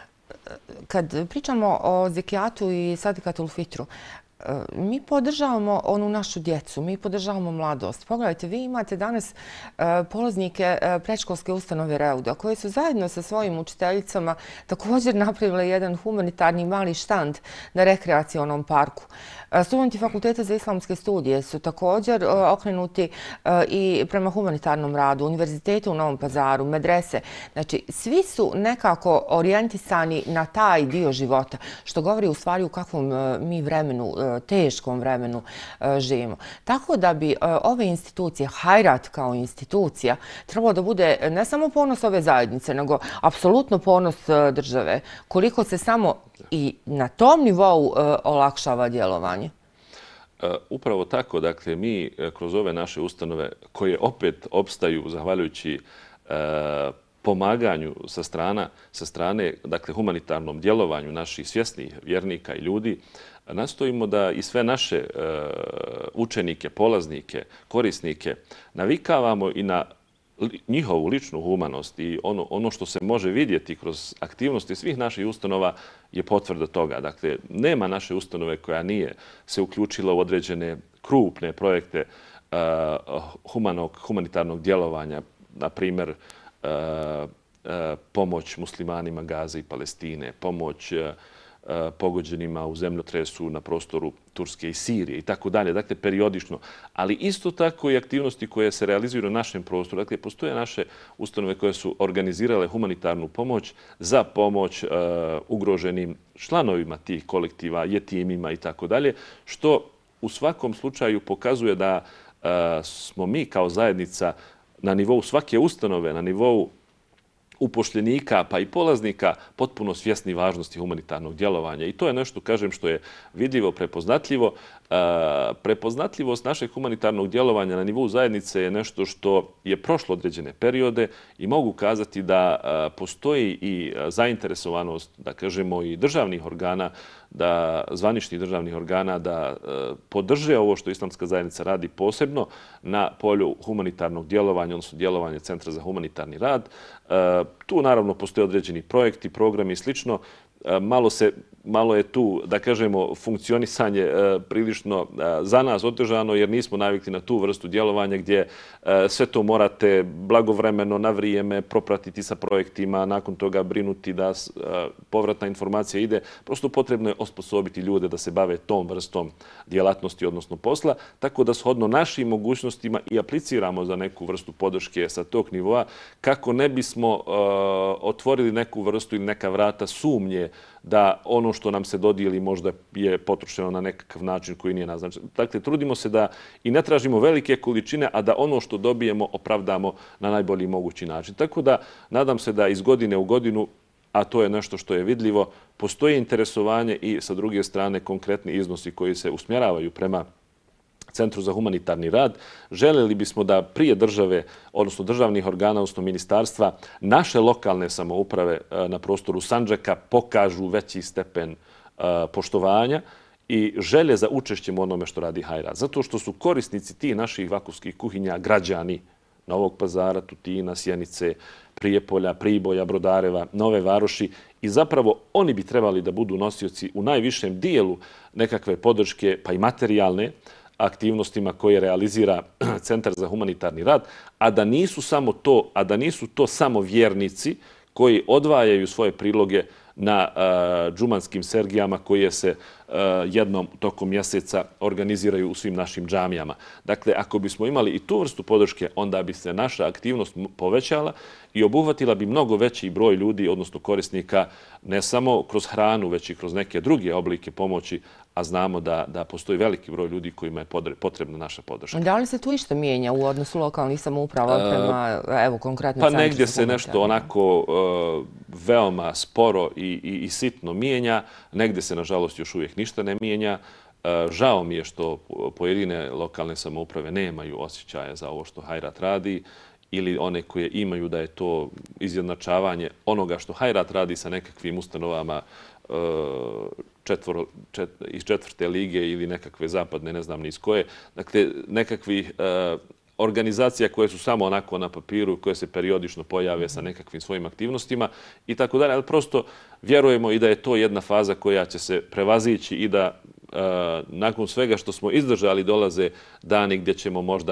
kad pričamo o zekijatu i sadekatul fitru, mi podržavamo onu našu djecu, mi podržavamo mladost. Pogledajte, vi imate danas polaznike predškolske ustanove Reuda koje su zajedno sa svojim učiteljicama također napravile jedan humanitarni mali štand na rekreacionom parku. Studenti Fakulteta za islamske studije su također okrenuti i prema humanitarnom radu, univerzitetu u Novom Pazaru, medrese. Znači, svi su nekako orijentisani na taj dio života, što govori u stvari u kakvom mi vremenu, teškom vremenu živimo. Tako da bi ove institucije, hajrat kao institucija, trebalo da bude ne samo ponos ove zajednice, nego apsolutno ponos države. Koliko se samo i na tom nivou olakšava djelovanje? Upravo tako, dakle, mi kroz ove naše ustanove koje opet opstaju zahvaljujući pomaganju sa, strana, sa strane, dakle, humanitarnom djelovanju naših svjesnih vjernika i ljudi, nastojimo da i sve naše učenike, polaznike, korisnike navikavamo i na njihovu ličnu humanost i ono, ono što se može vidjeti kroz aktivnosti svih naših ustanova je potvrda toga. Dakle, nema naše ustanove koja nije se uključila u određene krupne projekte uh, humanog, humanitarnog djelovanja, na primjer uh, uh, pomoć muslimanima Gaze i Palestine, pomoć uh, pogođenima u zemljotresu na prostoru Turske i Sirije i tako dalje. Dakle, periodično. Ali isto tako i aktivnosti koje se realizuju na našem prostoru. Dakle, postoje naše ustanove koje su organizirale humanitarnu pomoć za pomoć uh, ugroženim članovima tih kolektiva, jetimima i tako dalje, što u svakom slučaju pokazuje da uh, smo mi kao zajednica na nivou svake ustanove, na nivou upošljenika pa i polaznika potpuno svjesni važnosti humanitarnog djelovanja. I to je nešto, kažem, što je vidljivo, prepoznatljivo. E, prepoznatljivost našeg humanitarnog djelovanja na nivou zajednice je nešto što je prošlo određene periode i mogu kazati da e, postoji i zainteresovanost, da kažemo, i državnih organa da zvaničnih državnih organa da podrže ovo što Islamska zajednica radi posebno na polju humanitarnog djelovanja, odnosno djelovanja Centra za humanitarni rad. Tu naravno postoje određeni projekti, programi i slično. Malo se Malo je tu, da kažemo, funkcionisanje prilično za nas otežano jer nismo navikli na tu vrstu djelovanja gdje sve to morate blagovremeno, na vrijeme propratiti sa projektima, nakon toga brinuti da povratna informacija ide. Prosto potrebno je osposobiti ljude da se bave tom vrstom djelatnosti, odnosno posla, tako da shodno našim mogućnostima i apliciramo za neku vrstu podrške sa tog nivoa kako ne bismo otvorili neku vrstu ili neka vrata sumnje da ono što nam se dodijeli možda je potrošeno na nekakav način koji nije naznačen. Dakle, trudimo se da i ne tražimo velike količine, a da ono što dobijemo opravdamo na najbolji mogući način. Tako da, nadam se da iz godine u godinu, a to je nešto što je vidljivo, postoji interesovanje i sa druge strane konkretni iznosi koji se usmjeravaju prema Centru za humanitarni rad. Željeli bismo da prije države, odnosno državnih organa, odnosno ministarstva, naše lokalne samouprave na prostoru Sandžaka pokažu veći stepen poštovanja i želje za učešćem u onome što radi Hajrat. Zato što su korisnici tih naših vakufskih kuhinja građani Novog Pazara, Tutina, Sjenice, Prijepolja, Priboja, Brodareva, Nove Varoši i zapravo oni bi trebali da budu nosioci u najvišem dijelu nekakve podrške, pa i materijalne, aktivnostima koje realizira Centar za humanitarni rad, a da nisu samo to, a da nisu to samo vjernici koji odvajaju svoje priloge na uh, džumanskim sergijama koje se uh, jednom tokom mjeseca organiziraju u svim našim džamijama. Dakle, ako bismo imali i tu vrstu podrške, onda bi se naša aktivnost povećala i obuhvatila bi mnogo veći broj ljudi, odnosno korisnika, ne samo kroz hranu, već i kroz neke druge oblike pomoći, a znamo da, da postoji veliki broj ljudi kojima je potrebna naša podrška. Da li se tu išta mijenja u odnosu lokalnih samouprava prema, evo, konkretno Pa negdje se nešto onako uh, veoma sporo i, i, i sitno mijenja, negdje se, nažalost, još uvijek ništa ne mijenja. Uh, žao mi je što pojedine lokalne samouprave nemaju osjećaja za ovo što Hajrat radi ili one koje imaju da je to izjednačavanje onoga što Hajrat radi sa nekakvim ustanovama četvoro, čet, iz četvrte lige ili nekakve zapadne, ne znam ni iz koje. Dakle, nekakvih uh, organizacija koje su samo onako na papiru, koje se periodično pojave sa nekakvim svojim aktivnostima i tako dalje. Ali prosto vjerujemo i da je to jedna faza koja će se prevazići i da uh, nakon svega što smo izdržali dolaze dani gdje ćemo možda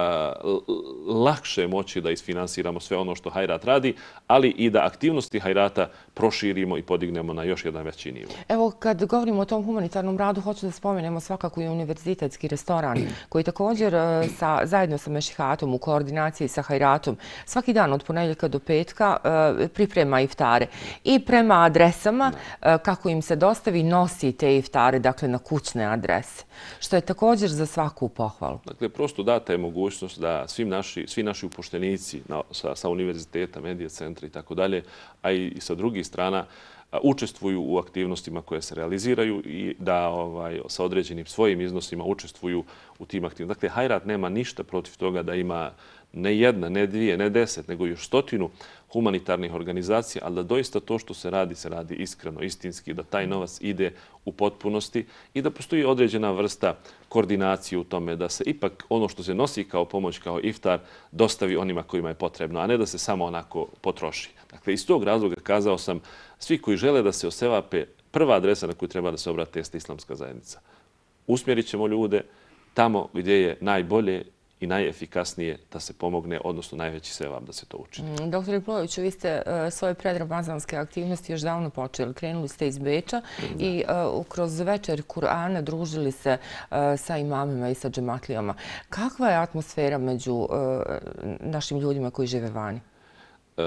uh, lakše moći da isfinansiramo sve ono što Hajrat radi, ali i da aktivnosti Hajrata proširimo i podignemo na još jedan veći nivo. Evo, kad govorimo o tom humanitarnom radu, hoću da spomenemo svakako i univerzitetski restoran, koji također sa, zajedno sa Mešihatom u koordinaciji sa Hajratom svaki dan od ponedjeljka do petka priprema iftare. I prema adresama, kako im se dostavi, nosi te iftare, dakle na kućne adrese, što je također za svaku pohvalu. Dakle, prosto data je mogućnost da svim naši, svi naši upoštenici na, sa, sa univerziteta, medija centra i tako dalje, a i, i sa drugih strana učestvuju u aktivnostima koje se realiziraju i da ovaj, sa određenim svojim iznosima učestvuju u tim aktivnostima. Dakle, Hajrat nema ništa protiv toga da ima ne jedna, ne dvije, ne deset, nego još stotinu humanitarnih organizacija, ali da doista to što se radi, se radi iskreno, istinski, da taj novac ide u potpunosti i da postoji određena vrsta koordinacije u tome, da se ipak ono što se nosi kao pomoć, kao iftar, dostavi onima kojima je potrebno, a ne da se samo onako potroši. Dakle, iz tog razloga kazao sam, svi koji žele da se osevape, prva adresa na koju treba da se obrate jeste Islamska zajednica. Usmjerit ćemo ljude tamo gdje je najbolje i najefikasnije da se pomogne, odnosno najveći sevap da se to učini. Doktore Plojeviću, vi ste uh, svoje predramazanske aktivnosti još davno počeli. Krenuli ste iz Beča da. i uh, kroz večer Kur'ana družili se uh, sa imamima i sa džematlijama. Kakva je atmosfera među uh, našim ljudima koji žive vani? Uh,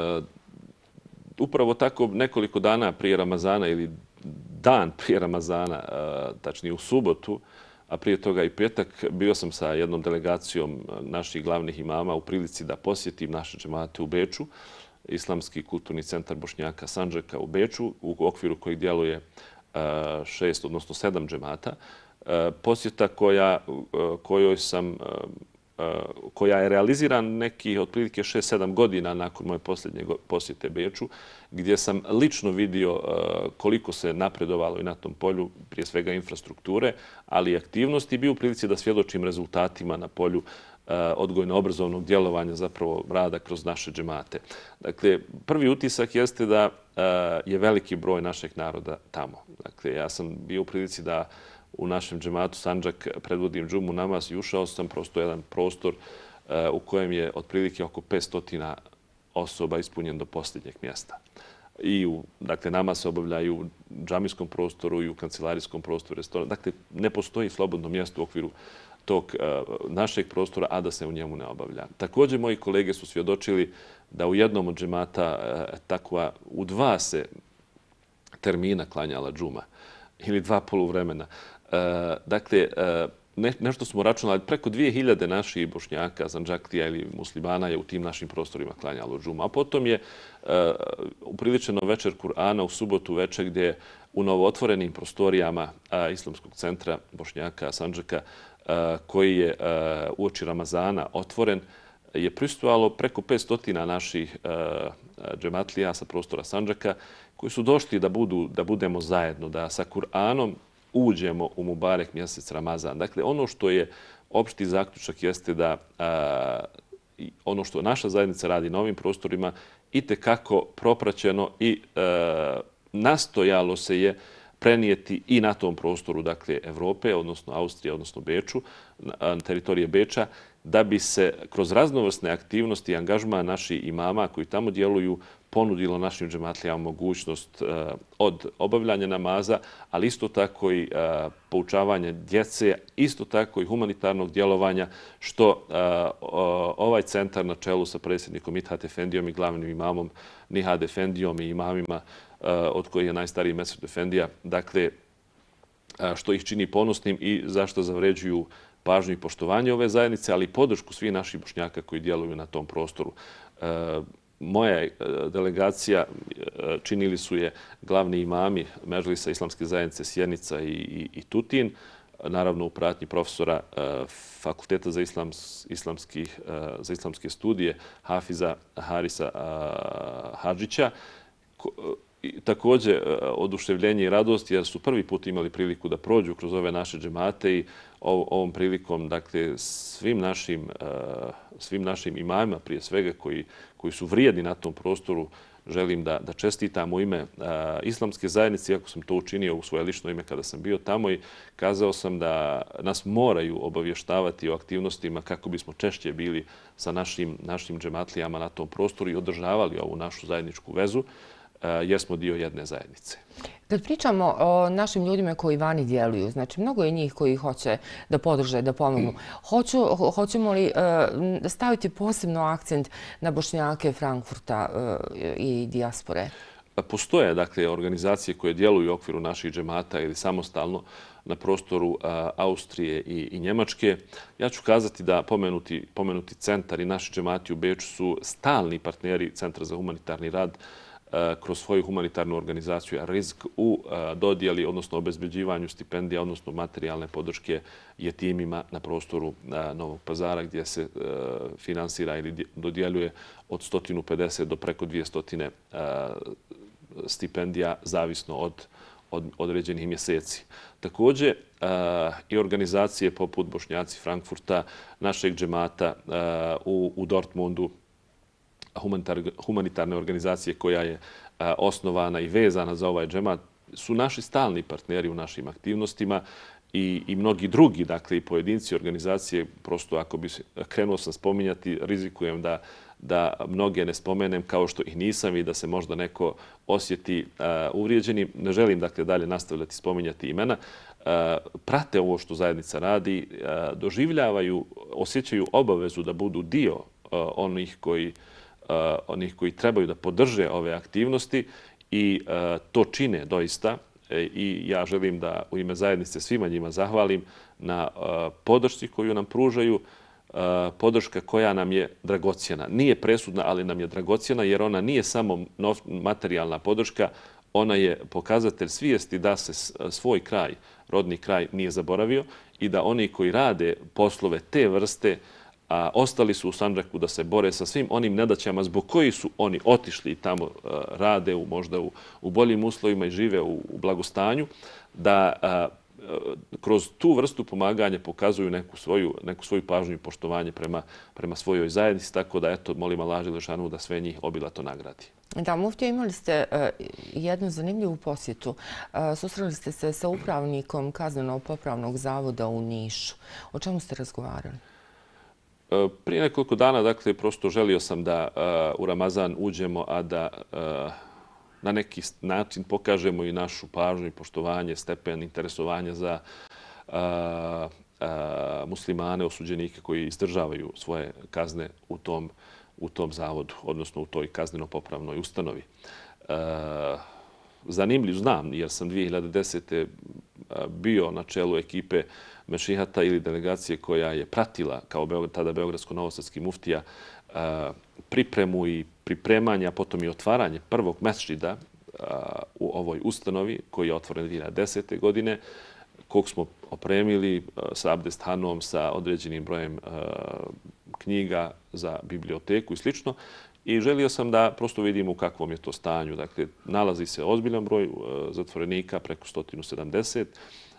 upravo tako nekoliko dana prije Ramazana ili dan prije Ramazana, uh, tačnije u subotu, a prije toga i petak, bio sam sa jednom delegacijom naših glavnih imama u prilici da posjetim naše džemate u Beču, Islamski kulturni centar Bošnjaka Sandžaka u Beču, u okviru kojeg djeluje šest, odnosno sedam džemata. Posjeta koja, kojoj sam koja je realiziran neki otprilike šest sedam godina nakon moje posljednje posjete Beču, gdje sam lično vidio koliko se napredovalo i na tom polju, prije svega infrastrukture, ali i aktivnosti, bio u prilici da svjedočim rezultatima na polju odgojno-obrazovnog djelovanja, zapravo rada kroz naše džemate. Dakle, prvi utisak jeste da je veliki broj našeg naroda tamo. Dakle, ja sam bio u prilici da u našem džematu Sandžak predvodim džumu namaz i ušao sam prosto jedan prostor u kojem je otprilike oko petsto osoba ispunjen do posljednjeg mjesta. I u, dakle, namaz se obavlja i u džamijskom prostoru i u kancelarijskom prostoru, restoran. Dakle, ne postoji slobodno mjesto u okviru tog našeg prostora, a da se u njemu ne obavlja. Također, moji kolege su svjedočili da u jednom od džemata takva, u dva se termina klanjala džuma ili dva poluvremena. Dakle, nešto smo računali, preko dvije hiljade naših Bošnjaka, Sandžaklija ili muslimana je u tim našim prostorima klanjalo džuma. A potom je upriličeno večer Kur'ana u subotu večer gdje u novootvorenim prostorijama Islamskog centra Bošnjaka Sandžaka, koji je uoči Ramazana otvoren, je prisustvovalo preko petsto naših džematlija sa prostora Sandžaka koji su došli da, budu, da budemo zajedno, da sa Kur'anom uđemo u Mubarek mjesec Ramazan. Dakle, ono što je opšti zaključak jeste da a, ono što naša zajednica radi na ovim prostorima itekako propraćeno i a, nastojalo se je prenijeti i na tom prostoru, dakle, Evrope, odnosno Austrije, odnosno Beču, na teritorije Beča, da bi se kroz raznovrsne aktivnosti i angažman naših imama koji tamo djeluju ponudilo našim džematlijama mogućnost uh, od obavljanja namaza, ali isto tako i uh, poučavanja djece, isto tako i humanitarnog djelovanja, što uh, ovaj centar na čelu sa predsjednikom Mithat Efendijom i glavnim imamom Nihad Efendijom i imamima uh, od kojih je najstariji Mesud Efendija, dakle, uh, što ih čini ponosnim i zašto zavređuju pažnju i poštovanje ove zajednice, ali i podršku svih naših Bošnjaka koji djeluju na tom prostoru. Uh, Moja delegacija činili su je glavni imami Medžlisa Islamske zajednice Sjenica i, i, i Tutin, naravno u pratnji profesora Fakulteta za, islams, islamskih, za islamske studije Hafiza Harisa Hadžića. Također oduševljenje i radost jer su prvi put imali priliku da prođu kroz ove naše džemate i ovom prilikom, dakle, svim našim, svim našim imamima prije svega koji, koji su vrijedni na tom prostoru, želim da, da čestitam u ime islamske zajednice, iako sam to učinio u svoje lično ime kada sam bio tamo i kazao sam da nas moraju obavještavati o aktivnostima kako bismo češće bili sa našim, našim džematlijama na tom prostoru i održavali ovu našu zajedničku vezu, jer smo dio jedne zajednice. Kad pričamo o našim ljudima koji vani djeluju, znači mnogo je njih koji hoće da podrže, da pomognu. Hoću, hoćemo li uh, staviti posebno akcent na Bošnjake Frankfurta uh, i dijaspore? Postoje, dakle, organizacije koje djeluju u okviru naših džemata ili samostalno na prostoru uh, Austrije i, i Njemačke. Ja ću kazati da pomenuti, pomenuti centar i naši džemati u Beču su stalni partneri Centra za humanitarni rad kroz svoju humanitarnu organizaciju Rizk u dodjeli, odnosno obezbeđivanju stipendija, odnosno materijalne podrške jetimima na prostoru Novog Pazara gdje se finansira ili dodjeljuje od sto pedeset do preko dvjesto stipendija zavisno od, od određenih mjeseci. Također i organizacije poput Bošnjaci Frankfurta, našeg džemata u, u Dortmundu, humanitarne organizacije koja je osnovana i vezana za ovaj džemat, su naši stalni partneri u našim aktivnostima i, i mnogi drugi, dakle i pojedinci organizacije, prosto ako bi krenuo sam spominjati, rizikujem da, da mnoge ne spomenem kao što ih nisam i da se možda neko osjeti uh, uvrijeđeni. Ne želim dakle dalje nastavljati spominjati imena. Uh, prate ovo što zajednica radi, uh, doživljavaju, osjećaju obavezu da budu dio uh, onih koji Uh, onih koji trebaju da podrže ove aktivnosti i uh, to čine doista. E, I ja želim da u ime zajednice svima njima zahvalim na uh, podršci koju nam pružaju, uh, podrška koja nam je dragocjena. Nije presudna, ali nam je dragocjena jer ona nije samo nov, materijalna podrška, ona je pokazatelj svijesti da se svoj kraj, rodni kraj, nije zaboravio i da oni koji rade poslove te vrste a ostali su u Sandžaku da se bore sa svim onim nedaćama zbog koji su oni otišli i tamo uh, rade u, možda u, u boljim uslovima i žive u, u blagostanju, da uh, kroz tu vrstu pomaganja pokazuju neku svoju, neku svoju pažnju i poštovanje prema, prema svojoj zajednici, tako da eto, molim Allah Đelešanu da sve njih obilato nagradi. Da, muftija, imali ste uh, jednu zanimljivu posjetu. Uh, susreli ste se sa upravnikom Kazneno-popravnog zavoda u Nišu. O čemu ste razgovarali? Uh, prije nekoliko dana, dakle, prosto želio sam da uh, u Ramazan uđemo, a da uh, na neki način pokažemo i našu pažnju i poštovanje, stepen interesovanja za uh, uh, muslimane, osuđenike koji izdržavaju svoje kazne u tom u tom zavodu, odnosno u toj kazneno-popravnoj ustanovi. E, zanimljiv znam, jer sam dvije hiljade desete. bio na čelu ekipe Mešihata ili delegacije koja je pratila, kao Beograd, tada Beogradsko-novosadski muftija, e, pripremu i pripremanje, a potom i otvaranje prvog mesdžida u ovoj ustanovi, koji je otvoren dvije hiljade desete. godine, kog smo opremili sa abdesthanom, sa određenim brojem knjiga za biblioteku i slično. I želio sam da prosto vidimo u kakvom je to stanju. Dakle, nalazi se ozbiljan broj zatvorenika, preko sto sedamdeset.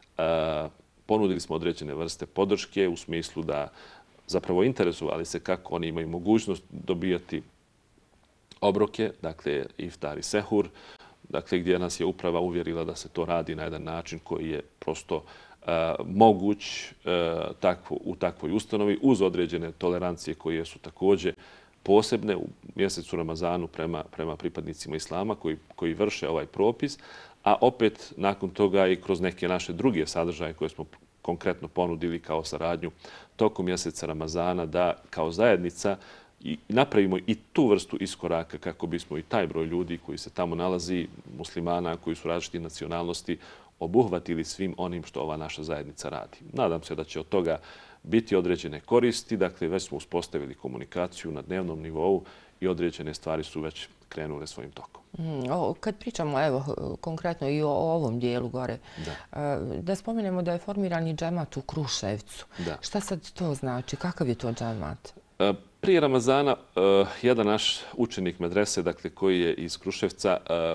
Ponudili smo određene vrste podrške u smislu da zapravo interesovali se kako oni imaju mogućnost dobijati obroke, dakle, iftar i sehur, dakle, gdje nas je uprava uvjerila da se to radi na jedan način koji je prosto Uh, moguć uh, takvo, u takvoj ustanovi uz određene tolerancije koje su također posebne u mjesecu Ramazanu prema, prema pripadnicima islama koji, koji vrše ovaj propis, a opet nakon toga i kroz neke naše druge sadržaje koje smo konkretno ponudili kao saradnju tokom mjeseca Ramazana, da kao zajednica i napravimo i tu vrstu iskoraka kako bismo i taj broj ljudi koji se tamo nalazi, muslimana koji su različitih nacionalnosti, obuhvatili svim onim što ova naša zajednica radi. Nadam se da će od toga biti određene koristi. Dakle, već smo uspostavili komunikaciju na dnevnom nivou i određene stvari su već krenule svojim tokom. Mm, o, kad pričamo evo, konkretno i o ovom dijelu gore, da, da spomenemo da je formirani džemat u Kruševcu. Da. Šta sad to znači? Kakav je to džemat? Prije Ramazana jedan naš učenik medrese, dakle, koji je iz Kruševca,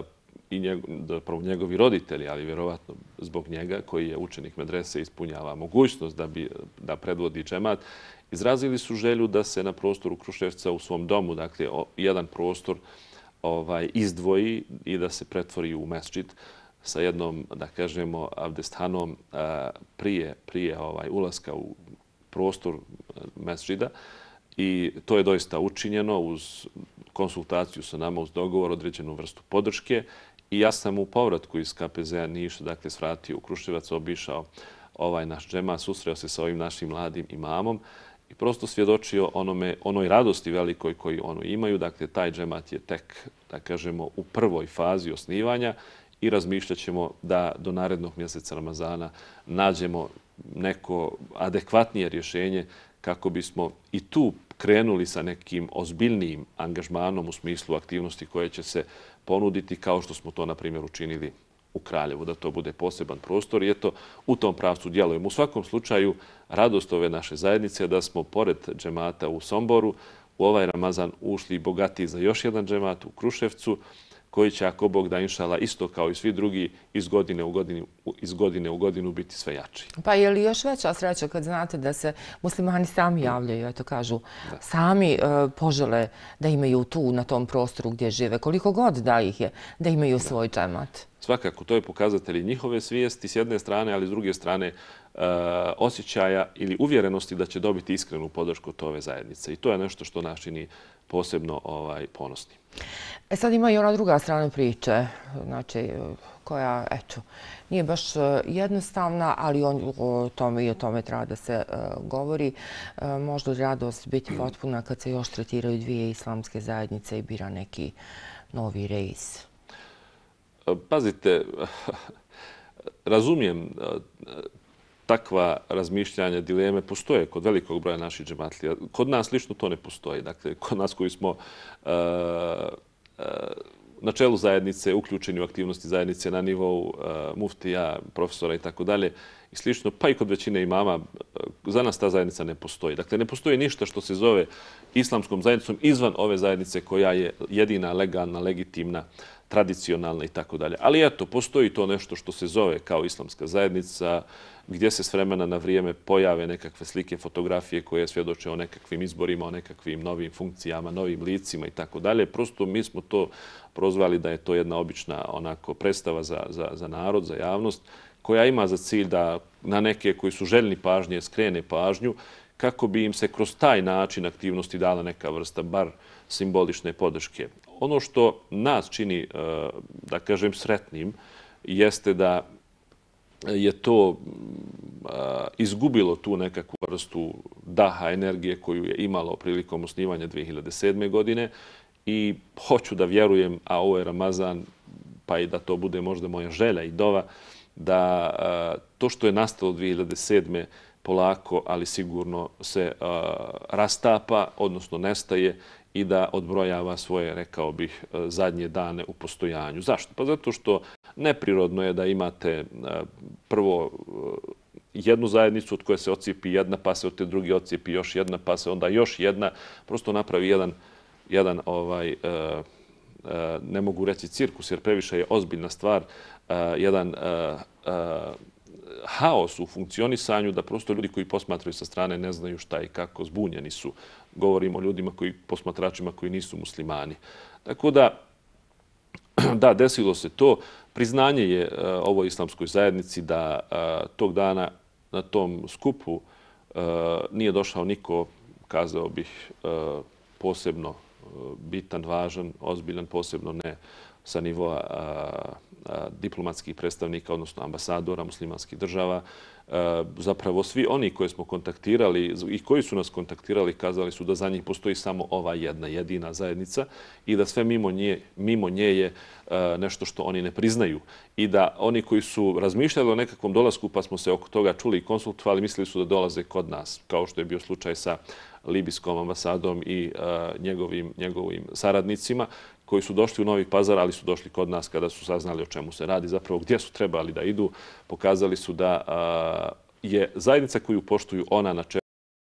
i njegov, njegovi roditelji, ali vjerovatno zbog njega, koji je učenik medrese, ispunjava mogućnost da, bi, da predvodi džemat, izrazili su želju da se na prostoru Kruševca u svom domu, dakle, jedan prostor ovaj, izdvoji i da se pretvori u mesdžid sa jednom, da kažemo, abdesthanom prije, prije ovaj, ulaska u prostor mesdžida. I to je doista učinjeno uz konsultaciju sa nama, uz dogovor, određenu vrstu podrške. I ja sam u povratku iz K P Z-a Niša, dakle, svratio u Kruševac, obišao ovaj naš džemat, susreo se sa ovim našim mladim imamom i prosto svjedočio onome, onoj radosti velikoj koju ono imaju. Dakle, taj džemat je tek, da kažemo, u prvoj fazi osnivanja i razmišljat ćemo da do narednog mjeseca Ramazana nađemo neko adekvatnije rješenje kako bismo i tu krenuli sa nekim ozbiljnijim angažmanom u smislu aktivnosti koje će se ponuditi, kao što smo to, na primjer, učinili u Kraljevu, da to bude poseban prostor. I eto, u tom pravcu djelujemo. U svakom slučaju, radost ove naše zajednice je da smo, pored džemata u Somboru, u ovaj Ramazan ušli bogatiji za još jedan džemat u Kruševcu, koji će, ako Bog da, inšala, isto kao i svi drugi, iz godine u godinu, iz godine u godinu biti sve jači. Pa je li još veća sreća kad znate da se muslimani sami javljaju, eto kažu, da. sami uh, požele da imaju tu na tom prostoru gdje žive, koliko god da ih je, da imaju da. svoj džemat? Svakako, to je pokazatelj njihove svijesti s jedne strane, ali s druge strane uh, osjećaja ili uvjerenosti da će dobiti iskrenu podršku od ove zajednice. I to je nešto što nas čini posebno ovaj, ponosni. E sad ima i ona druga strana priče, znači, koja, eto, nije baš jednostavna, ali on, o tome i o tome treba da se uh, govori. Uh, možda radost biti potpuna kad se još tretiraju dvije islamske zajednice i bira neki novi rejs. Pazite, razumijem takva razmišljanja, dileme postoje kod velikog broja naših džematlija. Kod nas lično to ne postoji. Dakle, kod nas koji smo uh, uh, na čelu zajednice, uključeni u aktivnosti zajednice na nivou muftija, profesora i tako dalje i slično, pa i kod većine imama, za nas ta zajednica ne postoji. Dakle, ne postoji ništa što se zove islamskom zajednicom izvan ove zajednice koja je jedina, legalna, legitimna, tradicionalna i tako dalje. Ali eto, postoji to nešto što se zove kao islamska zajednica, gdje se s vremena na vrijeme pojave nekakve slike, fotografije koje svjedoče o nekakvim izborima, o nekakvim novim funkcijama, novim licima i tako dalje. Prosto mi smo to prozvali da je to jedna obična onako predstava za, za, za narod, za javnost, koja ima za cilj da na neke koji su željni pažnje skrene pažnju, kako bi im se kroz taj način aktivnosti dala neka vrsta bar simbolične podrške. Ono što nas čini, da kažem, sretnim, jeste da je to izgubilo tu nekakvu vrstu daha, energije koju je imalo prilikom osnivanja dvije hiljade sedme. godine i hoću da vjerujem, a ovo je Ramazan, pa i da to bude možda moja želja i dova, da to što je nastalo dvije hiljade sedme. polako, ali sigurno se rastapa, odnosno nestaje i da odbrojava svoje, rekao bih, zadnje dane u postojanju. Zašto? Pa zato što neprirodno je da imate prvo jednu zajednicu od koje se ocijepi jedna, pa se od te druge ocijepi još jedna, pa se onda još jedna. Prosto napravi jedan, jedan ovaj, ne mogu reći cirkus, jer previše je ozbiljna stvar, jedan haos u funkcionisanju, da prosto ljudi koji posmatraju sa strane ne znaju šta i kako, zbunjeni su. Govorimo o ljudima, koji, posmatračima koji nisu muslimani. Tako da, da, desilo se to. Priznanje je uh, ovoj islamskoj zajednici da uh, tog dana na tom skupu uh, nije došao niko, kazao bih, uh, posebno uh, bitan, važan, ozbiljan, posebno ne sa nivoa uh, diplomatskih predstavnika, odnosno ambasadora muslimanskih država. Zapravo svi oni koje smo kontaktirali i koji su nas kontaktirali kazali su da za njih postoji samo ova jedna jedina zajednica i da sve mimo nje, mimo nje je nešto što oni ne priznaju. I da oni koji su razmišljali o nekakvom dolasku, pa smo se oko toga čuli i konsultovali, mislili su da dolaze kod nas, kao što je bio slučaj sa libijskom ambasadom i njegovim, njegovim saradnicima, koji su došli u Novi Pazar, ali su došli kod nas kada su saznali o čemu se radi, zapravo gdje su trebali da idu. Pokazali su da a, je zajednica koju poštuju ona na čelu.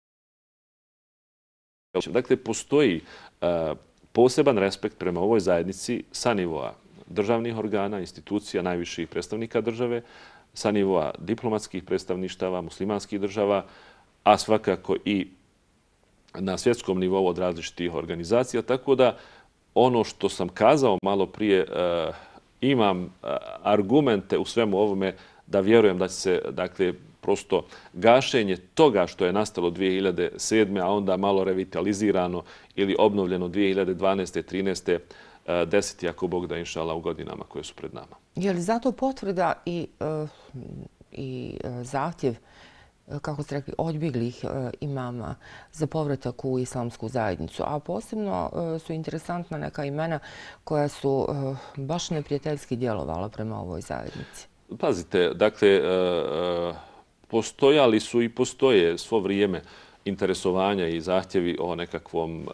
Dakle, postoji a, poseban respekt prema ovoj zajednici sa nivoa državnih organa, institucija, najviših predstavnika države, sa nivoa diplomatskih predstavništava, muslimanskih država, a svakako i na svjetskom nivou od različitih organizacija. Tako da ono što sam kazao malo prije, uh, imam uh, argumente u svemu ovome da vjerujem da će se, dakle, prosto gašenje toga što je nastalo dvije hiljade sedme. a onda malo revitalizirano ili obnovljeno dvije hiljade dvanaeste. trinaeste. Uh, deseti, ako Bog da, inšala, u godinama koje su pred nama. Je li zato potvrda i, uh, i uh, zahtjev, kako ste rekli, odbjeglih imama za povratak u islamsku zajednicu? A posebno su interesantna neka imena koja su baš neprijateljski djelovala prema ovoj zajednici. Pazite, dakle, postojali su i postoje svo vrijeme interesovanja i zahtjevi o nekakvom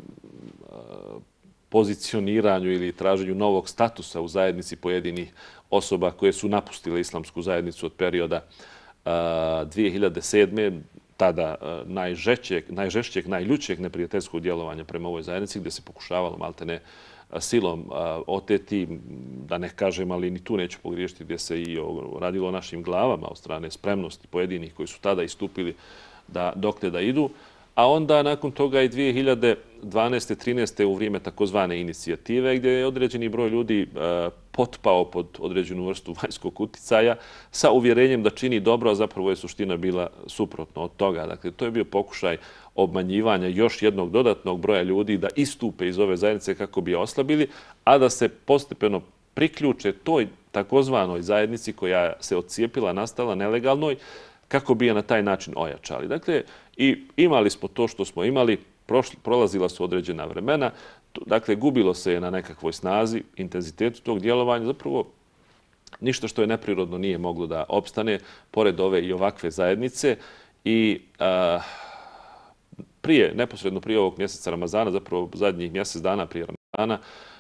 pozicioniranju ili traženju novog statusa u zajednici pojedinih osoba koje su napustile islamsku zajednicu od perioda dvije hiljade sedme. tada najžešćeg, najžešćeg, najljućeg neprijateljskog djelovanja prema ovoj zajednici, gdje se pokušavalo maltene silom oteti, da ne kažem, ali ni tu neću pogriješiti, gdje se i radilo o našim glavama od strane spremnosti pojedinih koji su tada istupili da dokle da idu. A onda nakon toga i dvije hiljade dvanaeste. trinaeste. u vrijeme takozvane inicijative, gdje je određeni broj ljudi potpao pod određenu vrstu vanjskog uticaja sa uvjerenjem da čini dobro, a zapravo je suština bila suprotno od toga. Dakle, to je bio pokušaj obmanjivanja još jednog dodatnog broja ljudi da istupe iz ove zajednice kako bi je oslabili, a da se postepeno priključe toj takozvanoj zajednici koja se odcijepila, nastala nelegalnoj, kako bi je na taj način ojačali. Dakle, i imali smo to što smo imali, prošli, prolazila su određena vremena, dakle, gubilo se je na nekakvoj snazi, intenzitetu tog djelovanja, zapravo ništa što je neprirodno nije moglo da opstane, pored ove i ovakve zajednice. I a, prije, neposredno prije ovog mjeseca Ramazana, zapravo zadnjih mjesec dana prije Ramazana,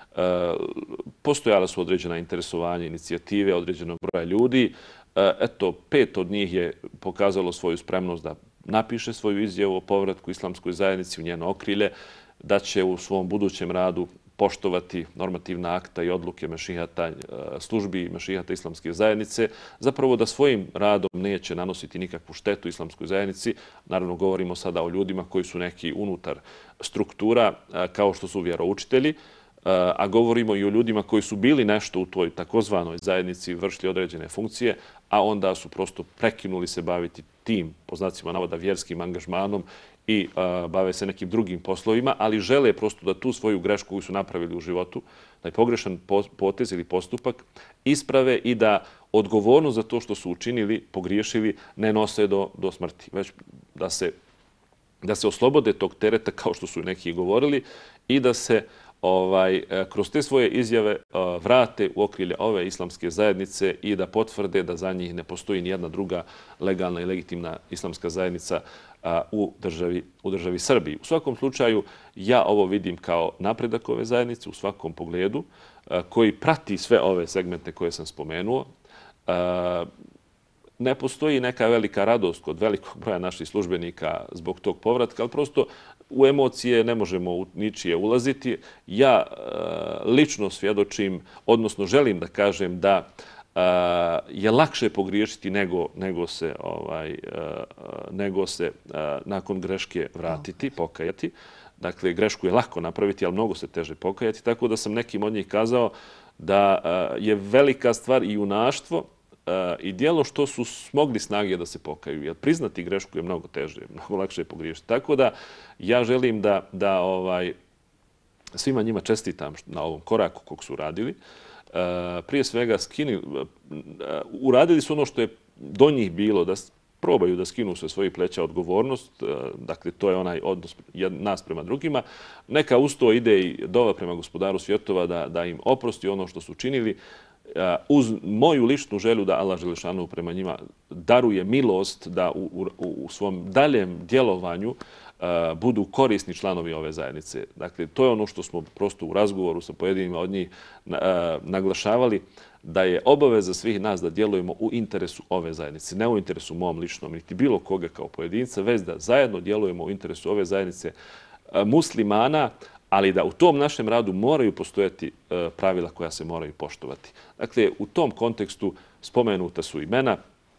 Postojala su određena interesovanja, inicijative, određenog broja ljudi. Eto, pet od njih je pokazalo svoju spremnost da napiše svoju izjavu o povratku islamskoj zajednici u njeno okrilje, da će u svom budućem radu poštovati normativna akta i odluke mešihata, službi mešihata islamske zajednice, zapravo da svojim radom neće nanositi nikakvu štetu islamskoj zajednici. Naravno, govorimo sada o ljudima koji su neki unutar struktura, kao što su vjeroučitelji, a govorimo i o ljudima koji su bili nešto u toj takozvanoj zajednici, vršili određene funkcije, a onda su prosto prekinuli se baviti tim, po znacima navoda, vjerskim angažmanom i bave se nekim drugim poslovima, ali žele prosto da tu svoju grešku koju su napravili u životu, taj pogrešan potez ili postupak, isprave i da odgovornost za to što su učinili, pogriješili, ne nose do, do smrti, već da se, da se oslobode tog tereta, kao što su neki govorili, i da se ovaj, kroz te svoje izjave vrate u okrilje ove islamske zajednice i da potvrde da za njih ne postoji nijedna druga legalna i legitimna islamska zajednica u državi, u državi Srbiji. U svakom slučaju, ja ovo vidim kao napredak ove zajednice u svakom pogledu, koji prati sve ove segmente koje sam spomenuo. Ne postoji neka velika radost kod velikog broja naših službenika zbog tog povratka, ali prosto u emocije ne možemo u ničije ulaziti. Ja lično svjedočim, odnosno želim da kažem da je lakše pogriješiti nego, nego se, ovaj, nego se nakon greške vratiti, pokajati. Dakle, grešku je lako napraviti, ali mnogo se teže pokajati. Tako da sam nekim od njih kazao da je velika stvar i junaštvo i dijelo što su smogli snage da se pokaju. Jer priznati grešku je mnogo teže, mnogo lakše je pogriješiti. Tako da ja želim da, da ovaj, svima njima čestitam na ovom koraku kog su uradili. Prije svega skini, uradili su ono što je do njih bilo, da probaju da skinu sve svoji pleća odgovornost. Dakle, to je onaj odnos nas prema drugima. Neka uz to ide i dova prema gospodaru svjetova da, da im oprosti ono što su činili, uz moju ličnu želju da Allah Želešanu prema njima daruje milost da u, u, u svom daljem djelovanju uh, budu korisni članovi ove zajednice. Dakle, to je ono što smo prosto u razgovoru sa pojedinima od njih uh, naglašavali, da je obaveza svih nas da djelujemo u interesu ove zajednice. Ne u interesu mom ličnom, niti bilo koga kao pojedinca, već da zajedno djelujemo u interesu ove zajednice uh, muslimana, ali da u tom našem radu moraju postojati pravila koja se moraju poštovati. Dakle, u tom kontekstu spomenuta su imena.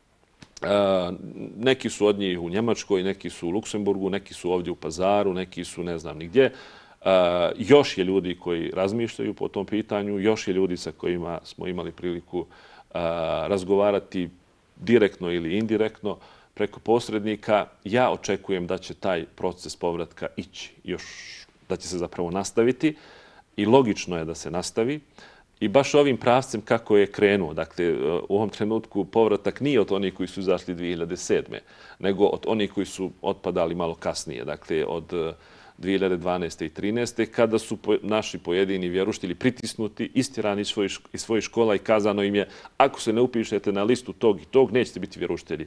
Neki su od njih u Njemačkoj, neki su u Luksemburgu, neki su ovdje u Pazaru, neki su ne znam nigdje. Još je ljudi koji razmišljaju po tom pitanju, još je ljudi sa kojima smo imali priliku razgovarati direktno ili indirektno preko posrednika. Ja očekujem da će taj proces povratka ići još, da će se zapravo nastaviti i logično je da se nastavi. I baš ovim pravcem kako je krenuo. Dakle, u ovom trenutku povratak nije od onih koji su izašli dvije hiljade sedme, nego od onih koji su otpadali malo kasnije. Dakle, od dvije hiljade dvanaeste i trinaeste kada su naši pojedini vjeruštili pritisnuti, istirani iz svojih škola i kazano im je ako se ne upišete na listu tog i tog, nećete biti vjeruštitelji.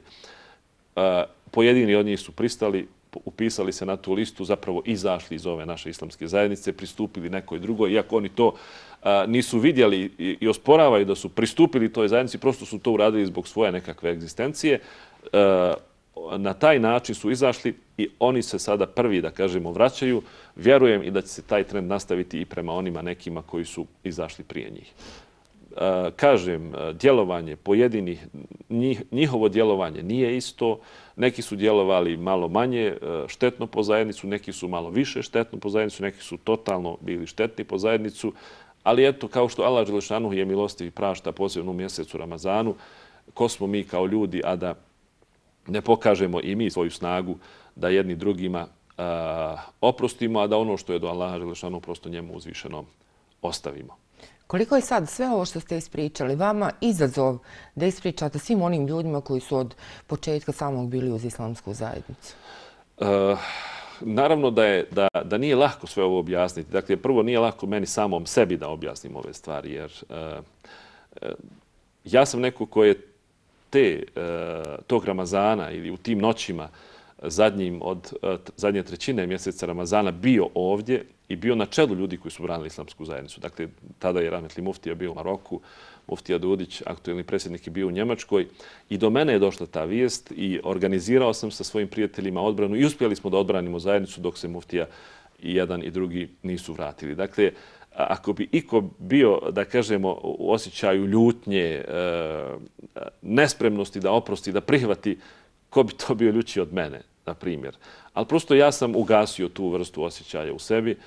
Pojedini od njih su pristali, upisali se na tu listu, zapravo izašli iz ove naše islamske zajednice, pristupili nekoj drugoj, iako oni to a, nisu vidjeli i, i osporavaju da su pristupili toj zajednici, prosto su to uradili zbog svoje nekakve egzistencije. A, na taj način su izašli i oni se sada prvi, da kažemo, vraćaju. Vjerujem i da će se taj trend nastaviti i prema onima nekima koji su izašli prije njih. A, kažem, djelovanje pojedinih, njih, njihovo djelovanje nije isto. Neki su djelovali malo manje štetno po zajednicu, neki su malo više štetno po zajednicu, neki su totalno bili štetni po zajednicu. Ali eto, kao što Allah Đelešanu je milostiv i prašta posebno u mjesecu Ramazanu, ko smo mi kao ljudi, a da ne pokažemo i mi svoju snagu da jedni drugima a, oprostimo, a da ono što je do Allaha Đelešanu prosto njemu uzvišeno ostavimo. Koliko je sad sve ovo što ste ispričali vama izazov da ispričate svim onim ljudima koji su od početka samog bili uz islamsku zajednicu? Uh, naravno da, je, da, da nije lako sve ovo objasniti. Dakle, prvo nije lako meni samom sebi da objasnim ove stvari, jer uh, uh, ja sam neko ko je te, uh, tog Ramazana ili u tim noćima uh, zadnjim od zadnje trećine mjeseca Ramazana bio ovdje i bio na čelu ljudi koji su branili islamsku zajednicu. Dakle, tada je rahmetli muftija bio u Maroku, muftija Dudić, aktuelni predsjednik, je bio u Njemačkoj i do mene je došla ta vijest i organizirao sam sa svojim prijateljima odbranu i uspjeli smo da odbranimo zajednicu dok se muftija i jedan i drugi nisu vratili. Dakle, ako bi iko bio, da kažemo, u osjećaju ljutnje, nespremnosti da oprosti, da prihvati, ko bi to bio ljući od mene, na primjer. Ali prosto ja sam ugasio tu vrstu osjećaja u sebi.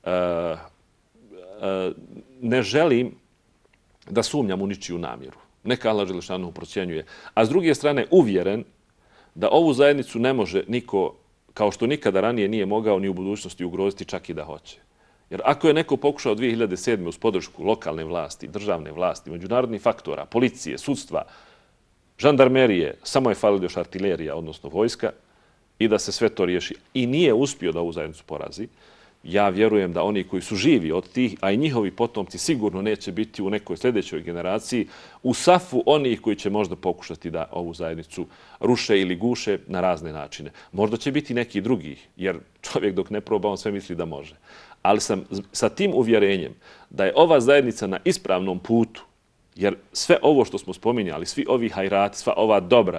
Ne želim da sumnjam u ničiju namjeru. Neka Allah dželešanu procjenjuje. A s druge strane uvjeren da ovu zajednicu ne može niko, kao što nikada ranije nije mogao ni u budućnosti ugroziti, čak i da hoće. Jer ako je neko pokušao dvije hiljade sedme uz podršku lokalne vlasti, državne vlasti, međunarodnih faktora, policije, sudstva, žandarmerije, samo je falila još artilerija, odnosno vojska, i da se sve to riješi i nije uspio da ovu zajednicu porazi, ja vjerujem da oni koji su živi od tih, a i njihovi potomci sigurno neće biti u nekoj sljedećoj generaciji, u safu onih koji će možda pokušati da ovu zajednicu ruše ili guše na razne načine. Možda će biti neki drugi, jer čovjek dok ne proba, on sve misli da može. Ali sam sa tim uvjerenjem da je ova zajednica na ispravnom putu, jer sve ovo što smo spominjali, svi ovi hajrati, sva ova dobra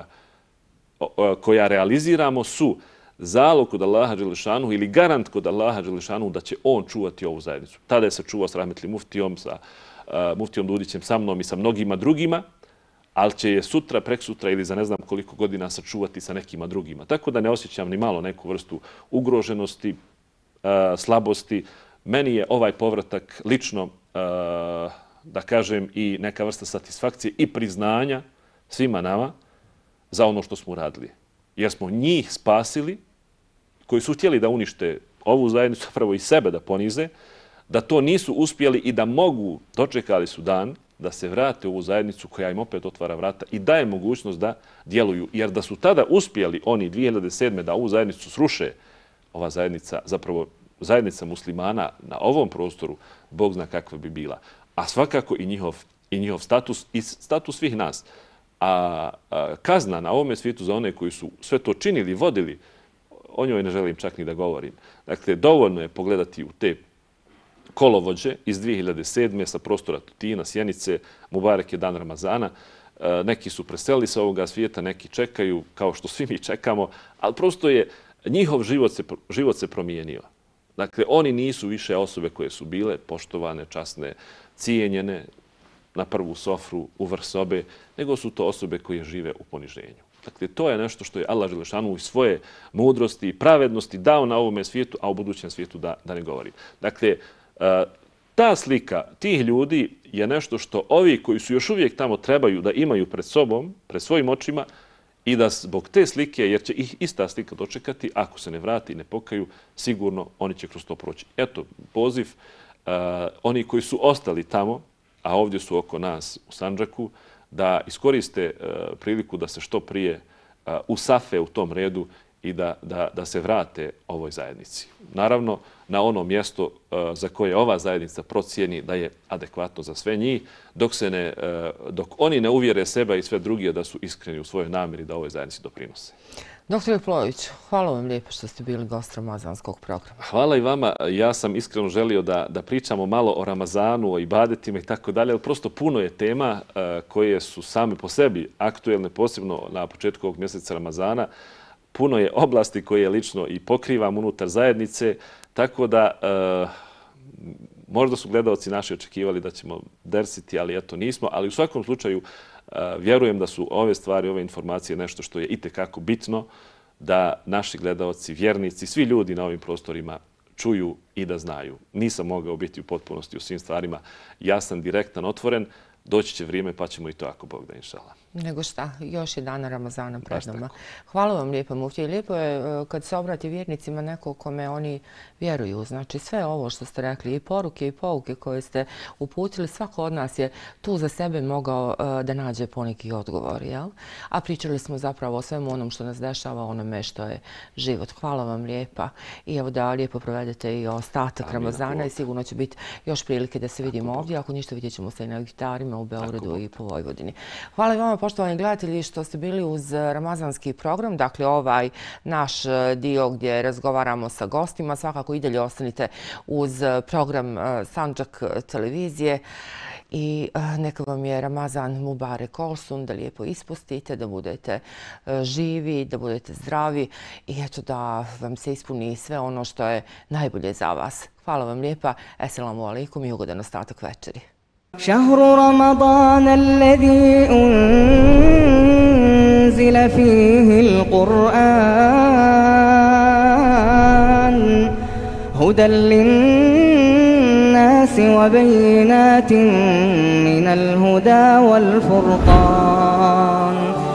koja realiziramo su zalog kod Allaha dželešanu ili garant kod Allaha dželešanu da će on čuvati ovu zajednicu. Tada je se čuvao s rahmetli muftijom, sa uh, muftijom Dudićem, sa mnom i sa mnogima drugima, ali će je sutra, preksutra ili za ne znam koliko godina sačuvati sa nekima drugima. Tako da ne osjećam ni malo neku vrstu ugroženosti, uh, slabosti. Meni je ovaj povratak lično, uh, da kažem, i neka vrsta satisfakcije i priznanja svima nama za ono što smo uradili. Jer smo njih spasili, koji su htjeli da unište ovu zajednicu, prvo i sebe da ponize, da to nisu uspjeli i da mogu, dočekali su dan, da se vrate u ovu zajednicu koja im opet otvara vrata i daje mogućnost da djeluju. Jer da su tada uspjeli oni dvije hiljade sedme da ovu zajednicu sruše, ova zajednica, zapravo zajednica muslimana na ovom prostoru, Bog zna kakva bi bila. A svakako i njihov, i njihov status i status svih nas. A, a kazna na ovome svijetu za one koji su sve to činili, vodili, o njoj ne želim čak ni da govorim. Dakle, dovoljno je pogledati u te kolovođe iz dvije hiljade sedme sa prostora Tutina, Sjenice, Mubarek je dan Ramazana. E, neki su preselili sa ovoga svijeta, neki čekaju, kao što svi mi čekamo, ali prosto je njihov život se, život se promijenio. Dakle, oni nisu više osobe koje su bile poštovane, časne, cijenjene na prvu sofru, u vrh sobe, nego su to osobe koje žive u poniženju. Dakle, to je nešto što je Allah dželešanu iz svoje mudrosti i pravednosti dao na ovome svijetu, a u budućem svijetu da, da ne govorim. Dakle, ta slika tih ljudi je nešto što ovi koji su još uvijek tamo trebaju da imaju pred sobom, pred svojim očima i da zbog te slike, jer će ih ista slika dočekati, ako se ne vrati i ne pokaju, sigurno oni će kroz to proći. Eto, poziv, uh, oni koji su ostali tamo, a ovdje su oko nas u Sandžaku, da iskoriste uh, priliku da se što prije uh, usafe u tom redu i da, da, da se vrate ovoj zajednici. Naravno, na ono mjesto uh, za koje ova zajednica procijeni da je adekvatno za sve njih, dok, se ne, uh, dok oni ne uvjere sebe i sve drugi da su iskreni u svojoj namjeri da ovoj zajednici doprinose. Doktor Plović, hvala vam lijepo što ste bili gost ramazanskog programa. Hvala i vama. Ja sam iskreno želio da, da pričamo malo o Ramazanu, o ibadetima i tako dalje, ali prosto puno je tema uh, koje su same po sebi aktuelne, posebno na početku ovog mjeseca Ramazana. Puno je oblasti koje lično i pokrivam unutar zajednice, tako da uh, možda su gledalci naši očekivali da ćemo dersiti, ali eto nismo. Ali u svakom slučaju uh, vjerujem da su ove stvari, ove informacije nešto što je itekako bitno da naši gledalci, vjernici, svi ljudi na ovim prostorima čuju i da znaju. Nisam mogao biti u potpunosti u svim stvarima jasan, direktan, otvoren. Doći će vrijeme pa ćemo i to ako Bog da, inšala. Nego šta, još je dana Ramazana pred nama. Hvala vam lijepo, muftija. Lijepo je kad se obrati vjernicima neko kome oni vjeruju. Znači sve ovo što ste rekli, i poruke i pouke koje ste uputili, svako od nas je tu za sebe mogao da nađe poneki odgovor. Jel? A pričali smo zapravo o svemu onom što nas dešava, onome što je život. Hvala vam lijepa. I evo da lijepo provedete i ostatak Ramazana i sigurno će biti još prilike da se vidimo ovdje. Ako ništa, vidjet ćemo se i na iftarima u Beogradu i po Vojvodini. Hvala i vama, poštovani gledatelji, što ste bili uz ramazanski program, dakle ovaj naš dio gdje razgovaramo sa gostima. Svakako i dalje ostanite uz program Sandžak televizije i neka vam je Ramazan Mubarek olsun, da lijepo ispustite, da budete živi, da budete zdravi i eto da vam se ispuni sve ono što je najbolje za vas. Hvala vam lijepa, Esselamu alaikum i ugodan ostatak večeri. شهر رمضان الذي أنزل فيه القرآن هدى للناس وبينات من الهدى والفرقان